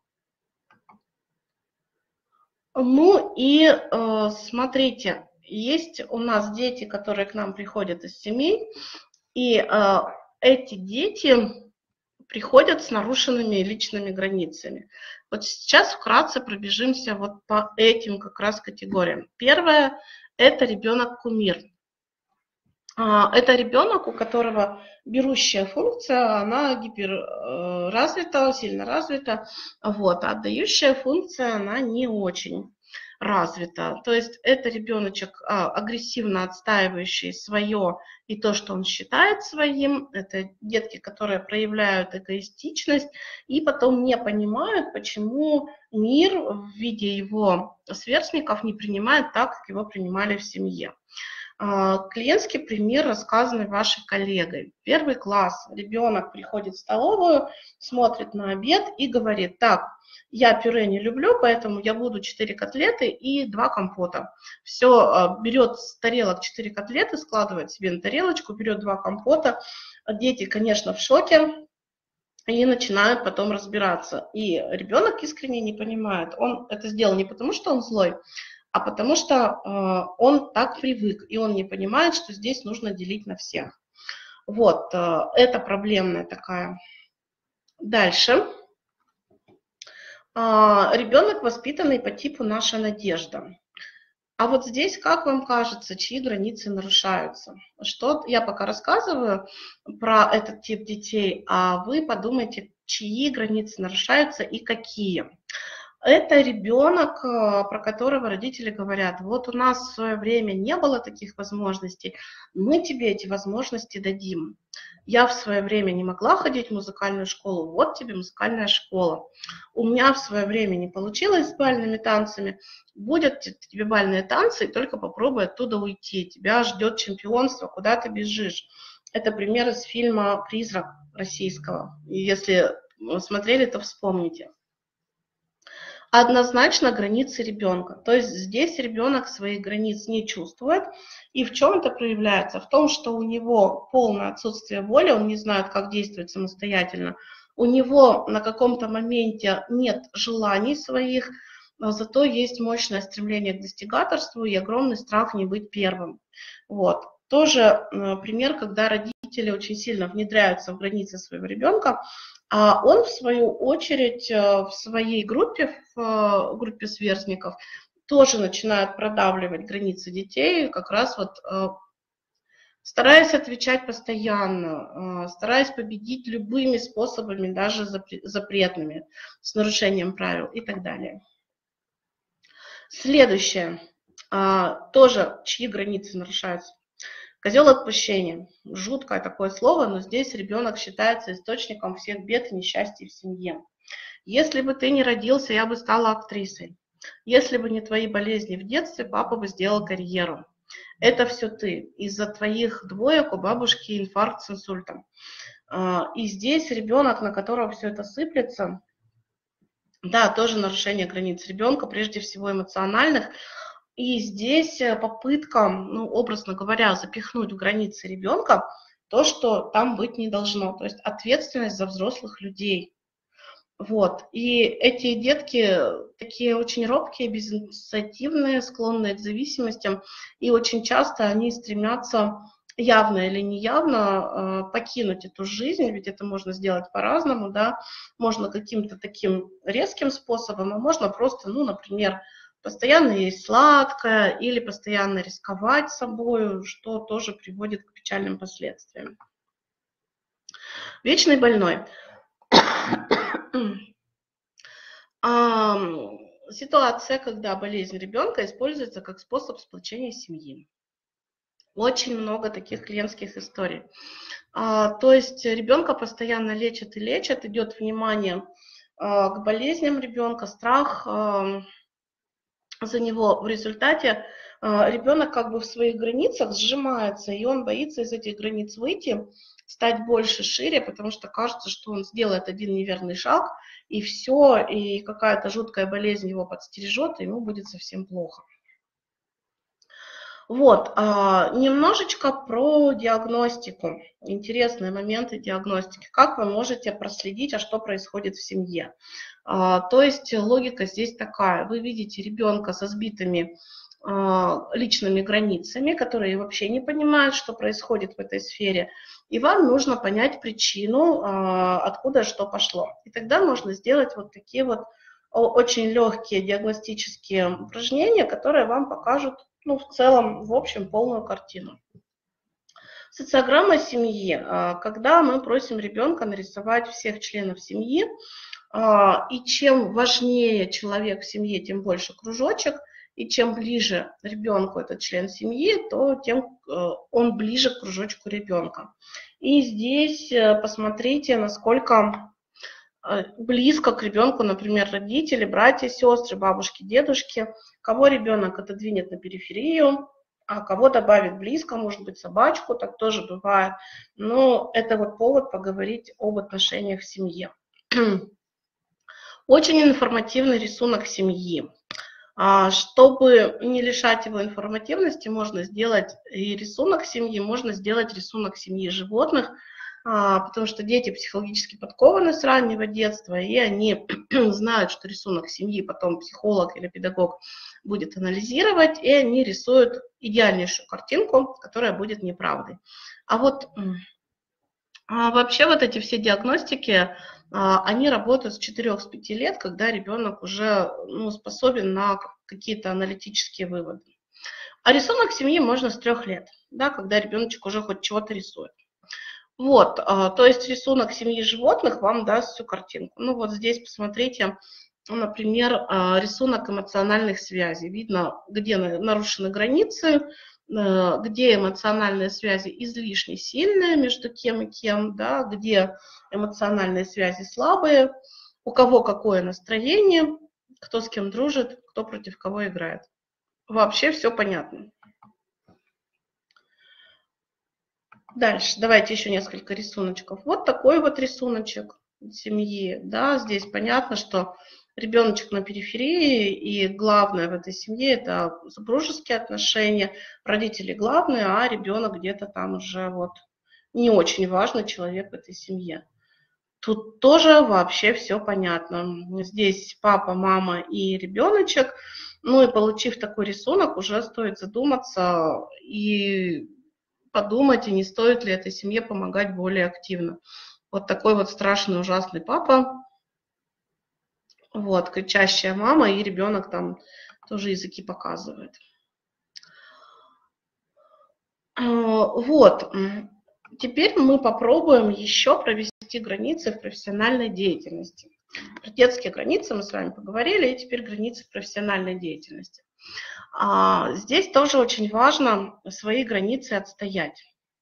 Ну и смотрите, есть у нас дети, которые к нам приходят из семей, и эти дети приходят с нарушенными личными границами. Вот сейчас вкратце пробежимся вот по этим как раз категориям. Первое – это ребенок-кумир. Это ребенок, у которого берущая функция, она гиперразвита, сильно развита, вот, а отдающая функция, она не очень развита. То есть это ребеночек, агрессивно отстаивающий свое и то, что он считает своим. Это детки, которые проявляют эгоистичность и потом не понимают, почему мир в виде его сверстников не принимает так, как его принимали в семье. Клиентский пример, рассказанный вашей коллегой. Первый класс. Ребенок приходит в столовую, смотрит на обед и говорит: так, я пюре не люблю, поэтому я буду 4 котлеты и 2 компота. Все, берет с тарелок 4 котлеты, складывает себе на тарелочку, берет 2 компота. Дети, конечно, в шоке и начинают потом разбираться. И ребенок искренне не понимает. Он это сделал не потому, что он злой, а потому что он так привык, и он не понимает, что здесь нужно делить на всех. Вот, это проблемная такая. Дальше. Ребенок, воспитанный по типу «наша надежда». А вот здесь, как вам кажется, чьи границы нарушаются? Что я пока рассказываю про этот тип детей, а вы подумайте, чьи границы нарушаются и какие. Это ребенок, про которого родители говорят: вот у нас в свое время не было таких возможностей, мы тебе эти возможности дадим. Я в свое время не могла ходить в музыкальную школу, вот тебе музыкальная школа. У меня в свое время не получилось с бальными танцами, будут тебе бальные танцы, только попробуй оттуда уйти. Тебя ждет чемпионство, куда ты бежишь. Это пример из фильма «Призрак» российского. И если смотрели, то вспомните. Однозначно границы ребенка. То есть здесь ребенок своих границ не чувствует. И в чем это проявляется? В том, что у него полное отсутствие воли, он не знает, как действовать самостоятельно. У него на каком-то моменте нет желаний своих, но зато есть мощное стремление к достигаторству и огромный страх не быть первым. Вот. Тоже пример, когда родители очень сильно внедряются в границы своего ребенка, а он, в свою очередь, в своей группе, в группе сверстников, тоже начинает продавливать границы детей, как раз вот стараясь отвечать постоянно, стараясь победить любыми способами, даже запретными, с нарушением правил и так далее. Следующее, тоже чьи границы нарушаются. Козел отпущения. Жуткое такое слово, но здесь ребенок считается источником всех бед и несчастий в семье. Если бы ты не родился, я бы стала актрисой. Если бы не твои болезни в детстве, папа бы сделал карьеру. Это все ты. Из-за твоих двоек у бабушки инфаркт с инсультом. И здесь ребенок, на которого все это сыплется, да, тоже нарушение границ ребенка, прежде всего эмоциональных. И здесь попытка, ну, образно говоря, запихнуть в границы ребенка то, что там быть не должно, то есть ответственность за взрослых людей. Вот. И эти детки такие очень робкие, безинициативные, склонные к зависимостям, и очень часто они стремятся явно или неявно покинуть эту жизнь, ведь это можно сделать по-разному, да, можно каким-то таким резким способом, а можно просто, ну, например, постоянно есть сладкое или постоянно рисковать собой, что тоже приводит к печальным последствиям. Вечный больной. Ситуация, когда болезнь ребенка используется как способ сплочения семьи. Очень много таких клиентских историй. То есть ребенка постоянно лечат и лечат, идет внимание к болезням ребенка, страх за него. В результате ребенок как бы в своих границах сжимается, и он боится из этих границ выйти, стать больше, шире, потому что кажется, что он сделает один неверный шаг, и все, и какая-то жуткая болезнь его подстережет, и ему будет совсем плохо. Вот, немножечко про диагностику, интересные моменты диагностики. Как вы можете проследить, что происходит в семье? То есть логика здесь такая. Вы видите ребенка со сбитыми личными границами, которые вообще не понимают, что происходит в этой сфере, и вам нужно понять причину, откуда что пошло. И тогда можно сделать вот такие вот очень легкие диагностические упражнения, которые вам покажут, ну, в целом, в общем, полную картину. Социограмма семьи. Когда мы просим ребенка нарисовать всех членов семьи, и чем важнее человек в семье, тем больше кружочек, и чем ближе ребенку этот член семьи, то тем он ближе к кружочку ребенка. И здесь посмотрите, насколько близко к ребенку, например, родители, братья, сестры, бабушки, дедушки, кого ребенок отодвинет на периферию, а кого добавит близко, может быть, собачку, так тоже бывает. Но это вот повод поговорить об отношениях в семье. Очень информативный рисунок семьи. Чтобы не лишать его информативности, можно сделать и рисунок семьи, можно сделать рисунок семьи животных, потому что дети психологически подкованы с раннего детства, и они знают, что рисунок семьи потом психолог или педагог будет анализировать, и они рисуют идеальнейшую картинку, которая будет неправдой. А вот вообще вот эти все диагностики, они работают с 4-5 лет, когда ребенок уже способен на какие-то аналитические выводы. А рисунок семьи можно с 3 лет, да, когда ребеночек уже хоть чего-то рисует. Вот, то есть рисунок семьи животных вам даст всю картинку. Ну вот здесь посмотрите, например, рисунок эмоциональных связей. Видно, где нарушены границы, где эмоциональные связи излишне сильные между кем и кем, да, где эмоциональные связи слабые, у кого какое настроение, кто с кем дружит, кто против кого играет. Вообще все понятно. Дальше, давайте еще несколько рисуночков. Вот такой вот рисуночек семьи, да, здесь понятно, что ребеночек на периферии, и главное в этой семье – это супружеские отношения, родители главные, а ребенок где-то там уже вот не очень важный человек в этой семье. Тут тоже вообще все понятно. Здесь папа, мама и ребеночек. Ну и получив такой рисунок, уже стоит задуматься и подумать, и не стоит ли этой семье помогать более активно. Вот такой вот страшный, ужасный папа, вот, кричащая мама, и ребенок там тоже языки показывает. Вот, теперь мы попробуем еще провести границы в профессиональной деятельности. Про детские границы мы с вами поговорили, и теперь границы в профессиональной деятельности. Здесь тоже очень важно свои границы отстоять.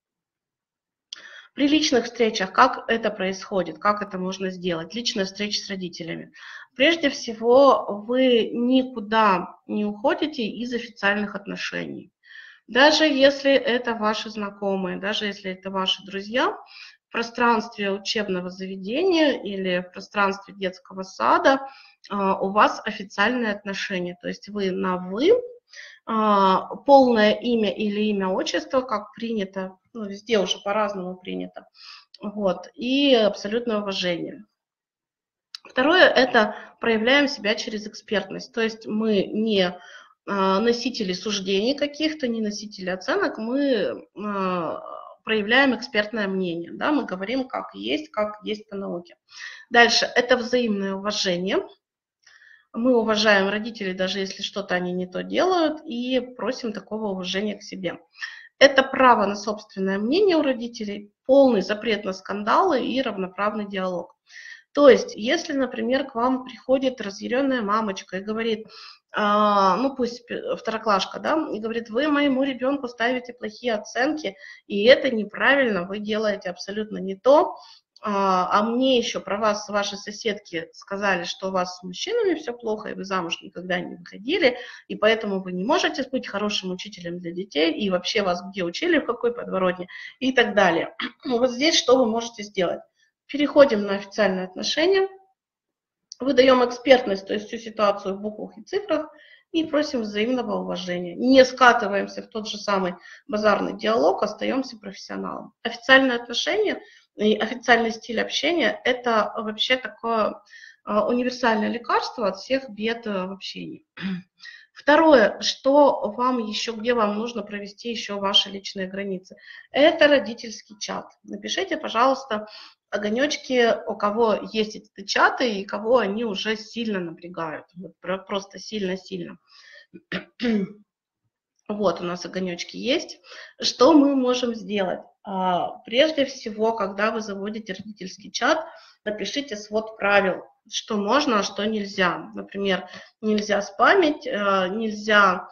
При личных встречах как это происходит, как это можно сделать? Личная встреча с родителями. Прежде всего, вы никуда не уходите из официальных отношений. Даже если это ваши знакомые, даже если это ваши друзья, в пространстве учебного заведения или в пространстве детского сада у вас официальные отношения. То есть вы на «вы», полное имя или имя отчество, как принято, ну, везде уже по-разному принято, вот, и абсолютное уважение. Второе – это проявляем себя через экспертность, то есть мы не носители суждений каких-то, не носители оценок, мы проявляем экспертное мнение, да, мы говорим как есть по науке. Дальше – это взаимное уважение. Мы уважаем родителей, даже если что-то они не то делают, и просим такого уважения к себе. Это право на собственное мнение у родителей, полный запрет на скандалы и равноправный диалог. То есть, если, например, к вам приходит разъяренная мамочка и говорит, ну пусть второклашка, да, и говорит, вы моему ребенку ставите плохие оценки, и это неправильно, вы делаете абсолютно не то, а мне еще про вас ваши соседки сказали, что у вас с мужчинами все плохо, и вы замуж никогда не выходили, и поэтому вы не можете быть хорошим учителем для детей, и вообще вас где учили, в какой подворотне, и так далее. Вот здесь что вы можете сделать? Переходим на официальные отношения, выдаем экспертность, то есть всю ситуацию в буквах и цифрах, и просим взаимного уважения. Не скатываемся в тот же самый базарный диалог, остаемся профессионалом. Официальные отношения и официальный стиль общения – это вообще такое универсальное лекарство от всех бед в общении. Второе, что вам еще, где вам нужно провести еще ваши личные границы, это родительский чат. Напишите, пожалуйста, огонечки, у кого есть эти чаты и кого они уже сильно напрягают, вот, просто сильно-сильно. Вот у нас огонечки есть. Что мы можем сделать? Прежде всего, когда вы заводите родительский чат, напишите свод правил, что можно, а что нельзя. Например, нельзя спамить, нельзя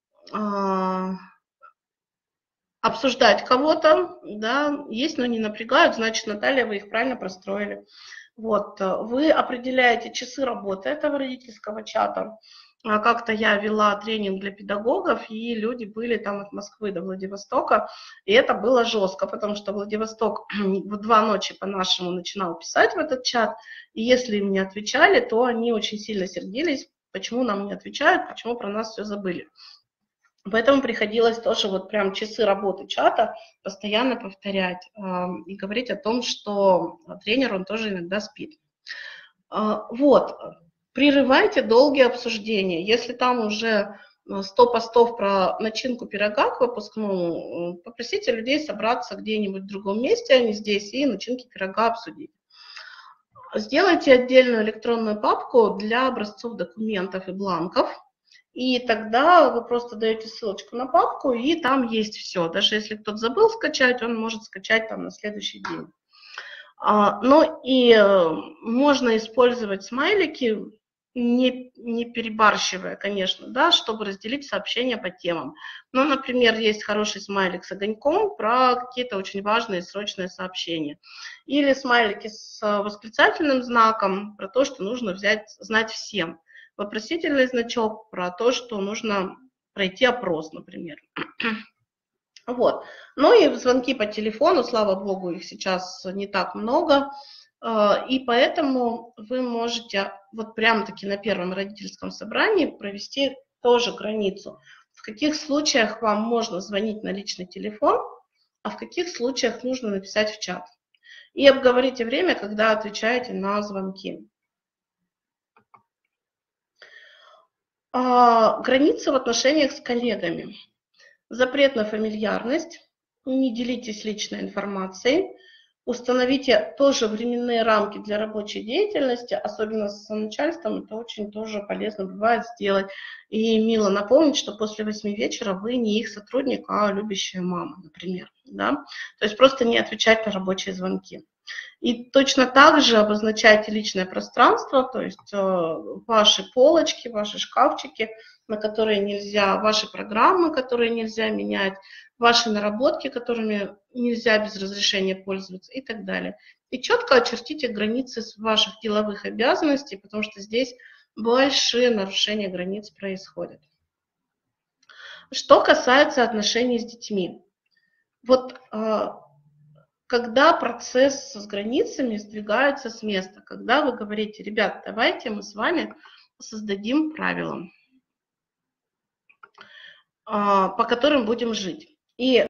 обсуждать кого-то, да, есть, но не напрягают, значит, Наталья, вы их правильно простроили. Вот, вы определяете часы работы этого родительского чата. Как-то я вела тренинг для педагогов, и люди были там от Москвы до Владивостока, и это было жестко, потому что Владивосток в 2 ночи по-нашему начинал писать в этот чат, и если им не отвечали, то они очень сильно сердились, почему нам не отвечают, почему про нас все забыли. Поэтому приходилось тоже вот прям часы работы чата постоянно повторять и говорить о том, что тренер, он тоже иногда спит. Вот, прерывайте долгие обсуждения. Если там уже 100 постов про начинку пирога к выпускному, попросите людей собраться где-нибудь в другом месте, а не здесь, и начинки пирога обсудить. Сделайте отдельную электронную папку для образцов документов и бланков. И тогда вы просто даете ссылочку на папку, и там есть все. Даже если кто-то забыл скачать, он может скачать там на следующий день. Ну и можно использовать смайлики, не перебарщивая, конечно, да, чтобы разделить сообщения по темам. Ну, например, есть хороший смайлик с огоньком про какие-то очень важные срочные сообщения. Или смайлики с восклицательным знаком про то, что нужно знать всем. Вопросительный значок про то, что нужно пройти опрос, например. Вот. Ну и звонки по телефону, слава богу, их сейчас не так много, и поэтому вы можете вот прямо-таки на первом родительском собрании провести тоже границу. В каких случаях вам можно звонить на личный телефон, а в каких случаях нужно написать в чат. И обговорите время, когда отвечаете на звонки. Границы в отношениях с коллегами. Запрет на фамильярность, не делитесь личной информацией, установите тоже временные рамки для рабочей деятельности, особенно с начальством, это очень тоже полезно бывает сделать. И мило напомнить, что после 8 вечера вы не их сотрудник, а любящая мама, например. Да? То есть просто не отвечать на рабочие звонки. И точно так же обозначайте личное пространство, то есть ваши полочки, ваши шкафчики, на которые нельзя, ваши программы, которые нельзя менять, ваши наработки, которыми нельзя без разрешения пользоваться и так далее. И четко очертите границы ваших деловых обязанностей, потому что здесь большие нарушения границ происходят. Что касается отношений с детьми. Вот когда процесс с границами сдвигается с места, когда вы говорите, ребят, давайте мы с вами создадим правила. по которым будем жить. И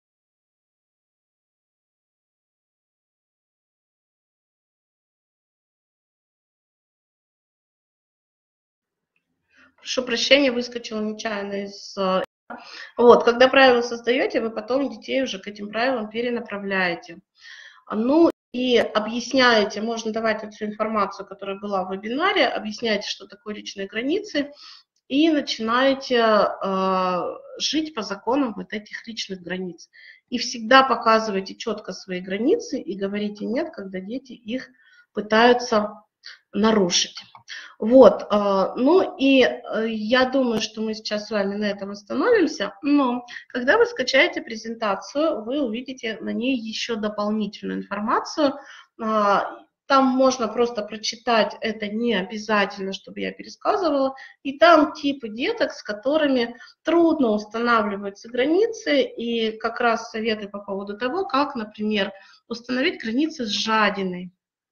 прошу прощения, выскочила нечаянно из... Вот, когда правила создаете, вы потом детей уже к этим правилам перенаправляете. Ну и объясняете, можно давать эту информацию, которая была в вебинаре, объясняете, что такое личные границы, и начинаете жить по законам вот этих личных границ. И всегда показывайте четко свои границы и говорите «нет», когда дети их пытаются нарушить. Вот, ну и я думаю, что мы сейчас с вами на этом остановимся, но когда вы скачаете презентацию, вы увидите на ней еще дополнительную информацию. Там можно просто прочитать, это не обязательно, чтобы я пересказывала, и там типы деток, с которыми трудно устанавливаются границы, и как раз советы по поводу того, как, например, установить границы с жадиной,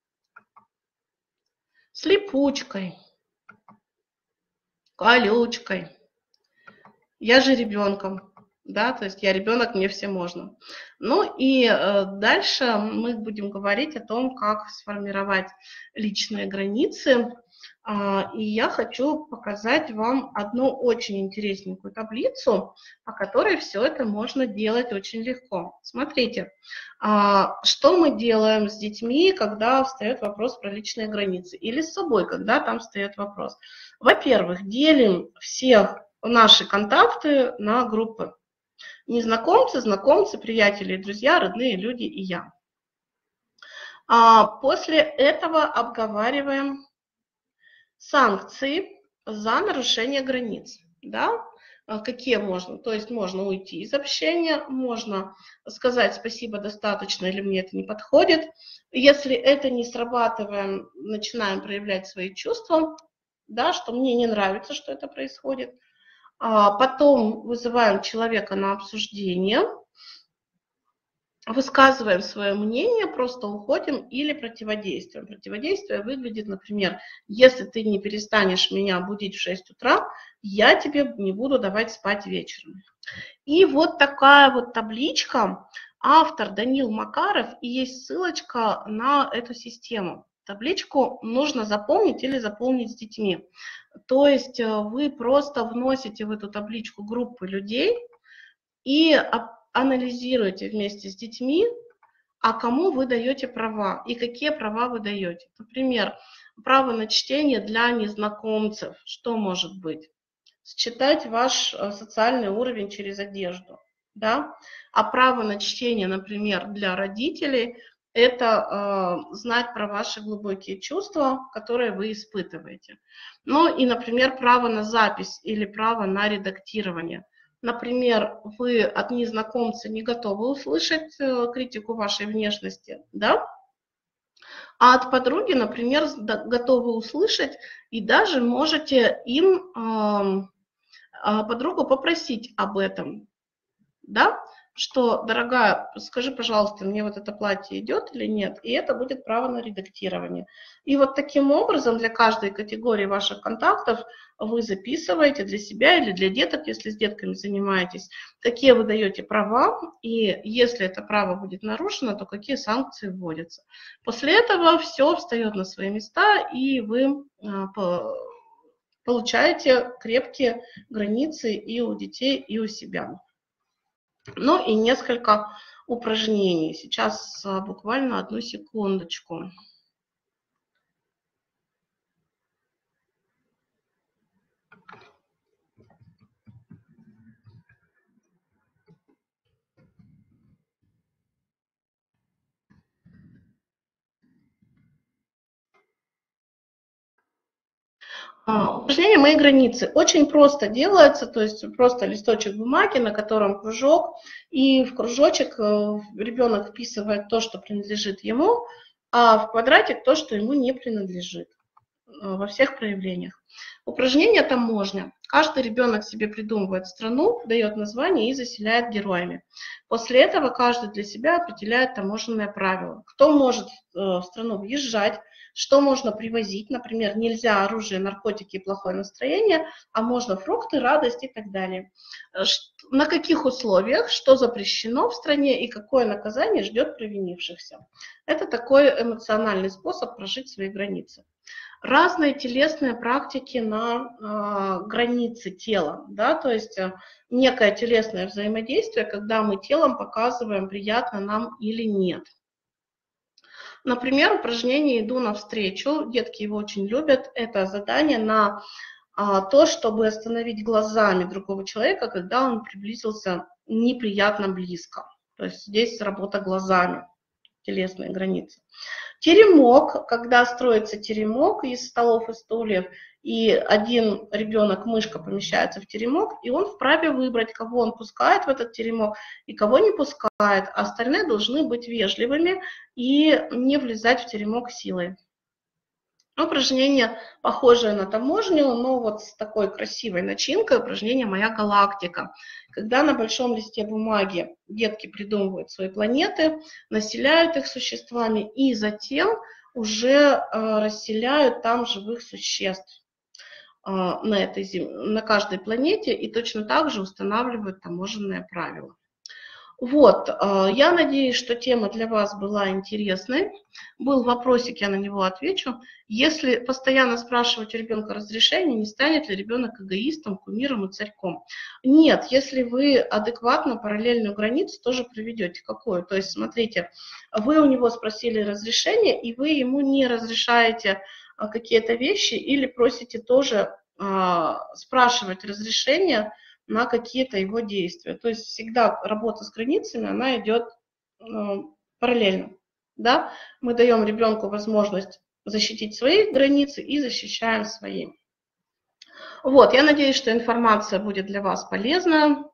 с липучкой, колючкой. Я же ребенком, да, то есть я ребенок, мне все можно. Ну и дальше мы будем говорить о том, как сформировать личные границы. И я хочу показать вам одну очень интересненькую таблицу, по которой все это можно делать очень легко. Смотрите, что мы делаем с детьми, когда встает вопрос про личные границы, или с собой, когда там встает вопрос. Во-первых, делим всех наши контакты на группы. Незнакомцы, знакомцы, приятели, друзья, родные люди и я. После этого обговариваем санкции за нарушение границ. Да? Какие можно? То есть можно уйти из общения, можно сказать спасибо, достаточно, или мне это не подходит. Если это не срабатываем, начинаем проявлять свои чувства, да, что мне не нравится, что это происходит. Потом вызываем человека на обсуждение, высказываем свое мнение, просто уходим или противодействуем. Противодействие выглядит, например, если ты не перестанешь меня будить в 6 утра, я тебе не буду давать спать вечером. И вот такая вот табличка, автор Данил Макаров, и есть ссылочка на эту систему. Табличку нужно запомнить или заполнить с детьми. То есть вы просто вносите в эту табличку группы людей и анализируете вместе с детьми, а кому вы даете права и какие права вы даете. Например, право на чтение для незнакомцев. Что может быть? Считать ваш социальный уровень через одежду. Да? А право на чтение, например, для родителей – это знать про ваши глубокие чувства, которые вы испытываете. Ну и, например, право на запись или право на редактирование. Например, вы от незнакомца не готовы услышать критику вашей внешности, да? А от подруги, например, готовы услышать и даже можете им подругу попросить об этом, да, что, дорогая, скажи, пожалуйста, мне вот это платье идет или нет, и это будет право на редактирование. И вот таким образом для каждой категории ваших контактов вы записываете для себя или для деток, если с детками занимаетесь, какие вы даете права, и если это право будет нарушено, то какие санкции вводятся. После этого все встает на свои места, и вы получаете крепкие границы и у детей, и у себя. Ну и несколько упражнений. Сейчас буквально одну секундочку. Упражнение «Мои границы» очень просто делается, то есть просто листочек бумаги, на котором кружок, и в кружочек ребенок вписывает то, что принадлежит ему, а в квадратик то, что ему не принадлежит во всех проявлениях. Упражнение таможня. Каждый ребенок себе придумывает страну, дает название и заселяет героями. После этого каждый для себя определяет таможенные правила. Кто может в страну въезжать, что можно привозить, например, нельзя оружие, наркотики и плохое настроение, а можно фрукты, радость и так далее. на каких условиях, что запрещено в стране и какое наказание ждет провинившихся. Это такой эмоциональный способ прожить свои границы. Разные телесные практики на границе тела, да, то есть некое телесное взаимодействие, когда мы телом показываем, приятно нам или нет. Например, упражнение «Иду навстречу», детки его очень любят, это задание на то, чтобы остановить глазами другого человека, когда он приблизился неприятно близко. То есть здесь работа глазами, телесные границы. Теремок, когда строится теремок из столов и стульев, и один ребенок, мышка, помещается в теремок, и он вправе выбрать, кого он пускает в этот теремок и кого не пускает, а остальные должны быть вежливыми и не влезать в теремок силой. Упражнение, похожее на таможню, но вот с такой красивой начинкой, упражнение «Моя галактика». Когда на большом листе бумаги детки придумывают свои планеты, населяют их существами и затем уже расселяют там живых существ на каждой планете и точно так же устанавливают таможенные правила. Вот, я надеюсь, что тема для вас была интересной. Был вопросик, я на него отвечу. Если постоянно спрашивать у ребенка разрешения, не станет ли ребенок эгоистом, кумиром и царьком? Нет, если вы адекватно параллельную границу тоже проведете. Какую? То есть, смотрите, вы у него спросили разрешение, и вы ему не разрешаете какие-то вещи или просите тоже спрашивать разрешение на какие-то его действия. То есть всегда работа с границами, она идет параллельно. Да? Мы даем ребенку возможность защитить свои границы и защищаем свои. Вот, я надеюсь, что информация будет для вас полезна.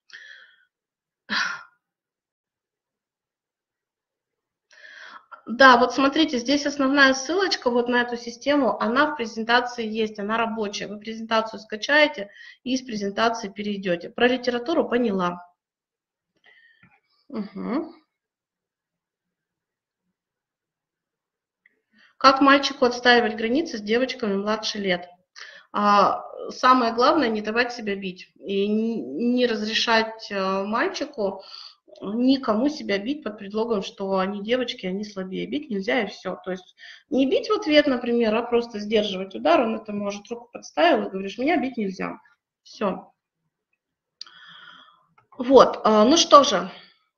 Да, вот смотрите, здесь основная ссылочка вот на эту систему, она в презентации есть, она рабочая. Вы презентацию скачаете и из презентации перейдете. Про литературу поняла. Угу. Как мальчику отстаивать границы с девочками младше лет? Самое главное, не давать себя бить и не разрешать мальчику никому себя бить под предлогом, что они девочки, они слабее. Бить нельзя и все. То есть не бить в ответ, например, а просто сдерживать удар. Он это может, руку подставил и говоришь, меня бить нельзя. Все. Вот, ну что же.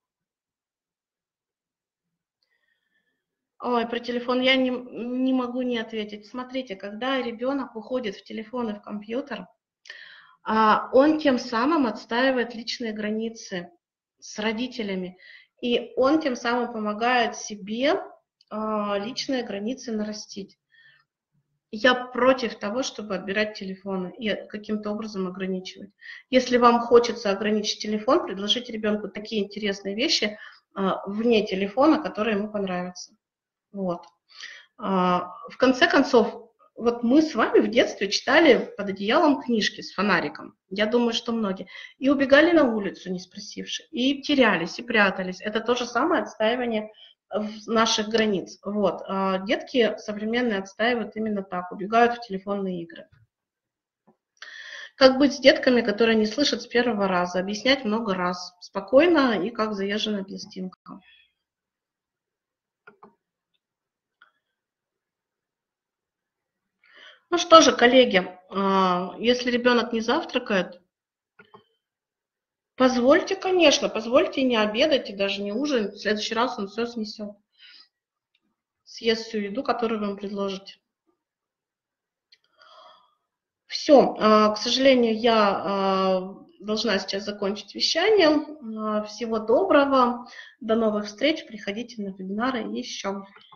Ой, про телефон я не могу не ответить. Смотрите, когда ребенок уходит в телефон и в компьютер, он тем самым отстаивает личные границы с родителями. И он тем самым помогает себе личные границы нарастить. Я против того, чтобы отбирать телефоны и каким-то образом ограничивать. Если вам хочется ограничить телефон, предложите ребенку такие интересные вещи вне телефона, которые ему понравятся. Вот. В конце концов, вот мы с вами в детстве читали под одеялом книжки с фонариком. Я думаю, что многие. И убегали на улицу, не спросивши. И терялись, и прятались. Это то же самое отстаивание наших границ. Вот. Детки современные отстаивают именно так. Убегают в телефонные игры. Как быть с детками, которые не слышат с первого раза? Объяснять много раз. Спокойно и как заезженная пластинка. Ну что же, коллеги, если ребенок не завтракает, позвольте, конечно, позвольте не обедать и даже не ужинать. В следующий раз он все снесет. Съест всю еду, которую вы ему предложите. Все, к сожалению, я должна сейчас закончить вещание. Всего доброго, до новых встреч, приходите на вебинары еще.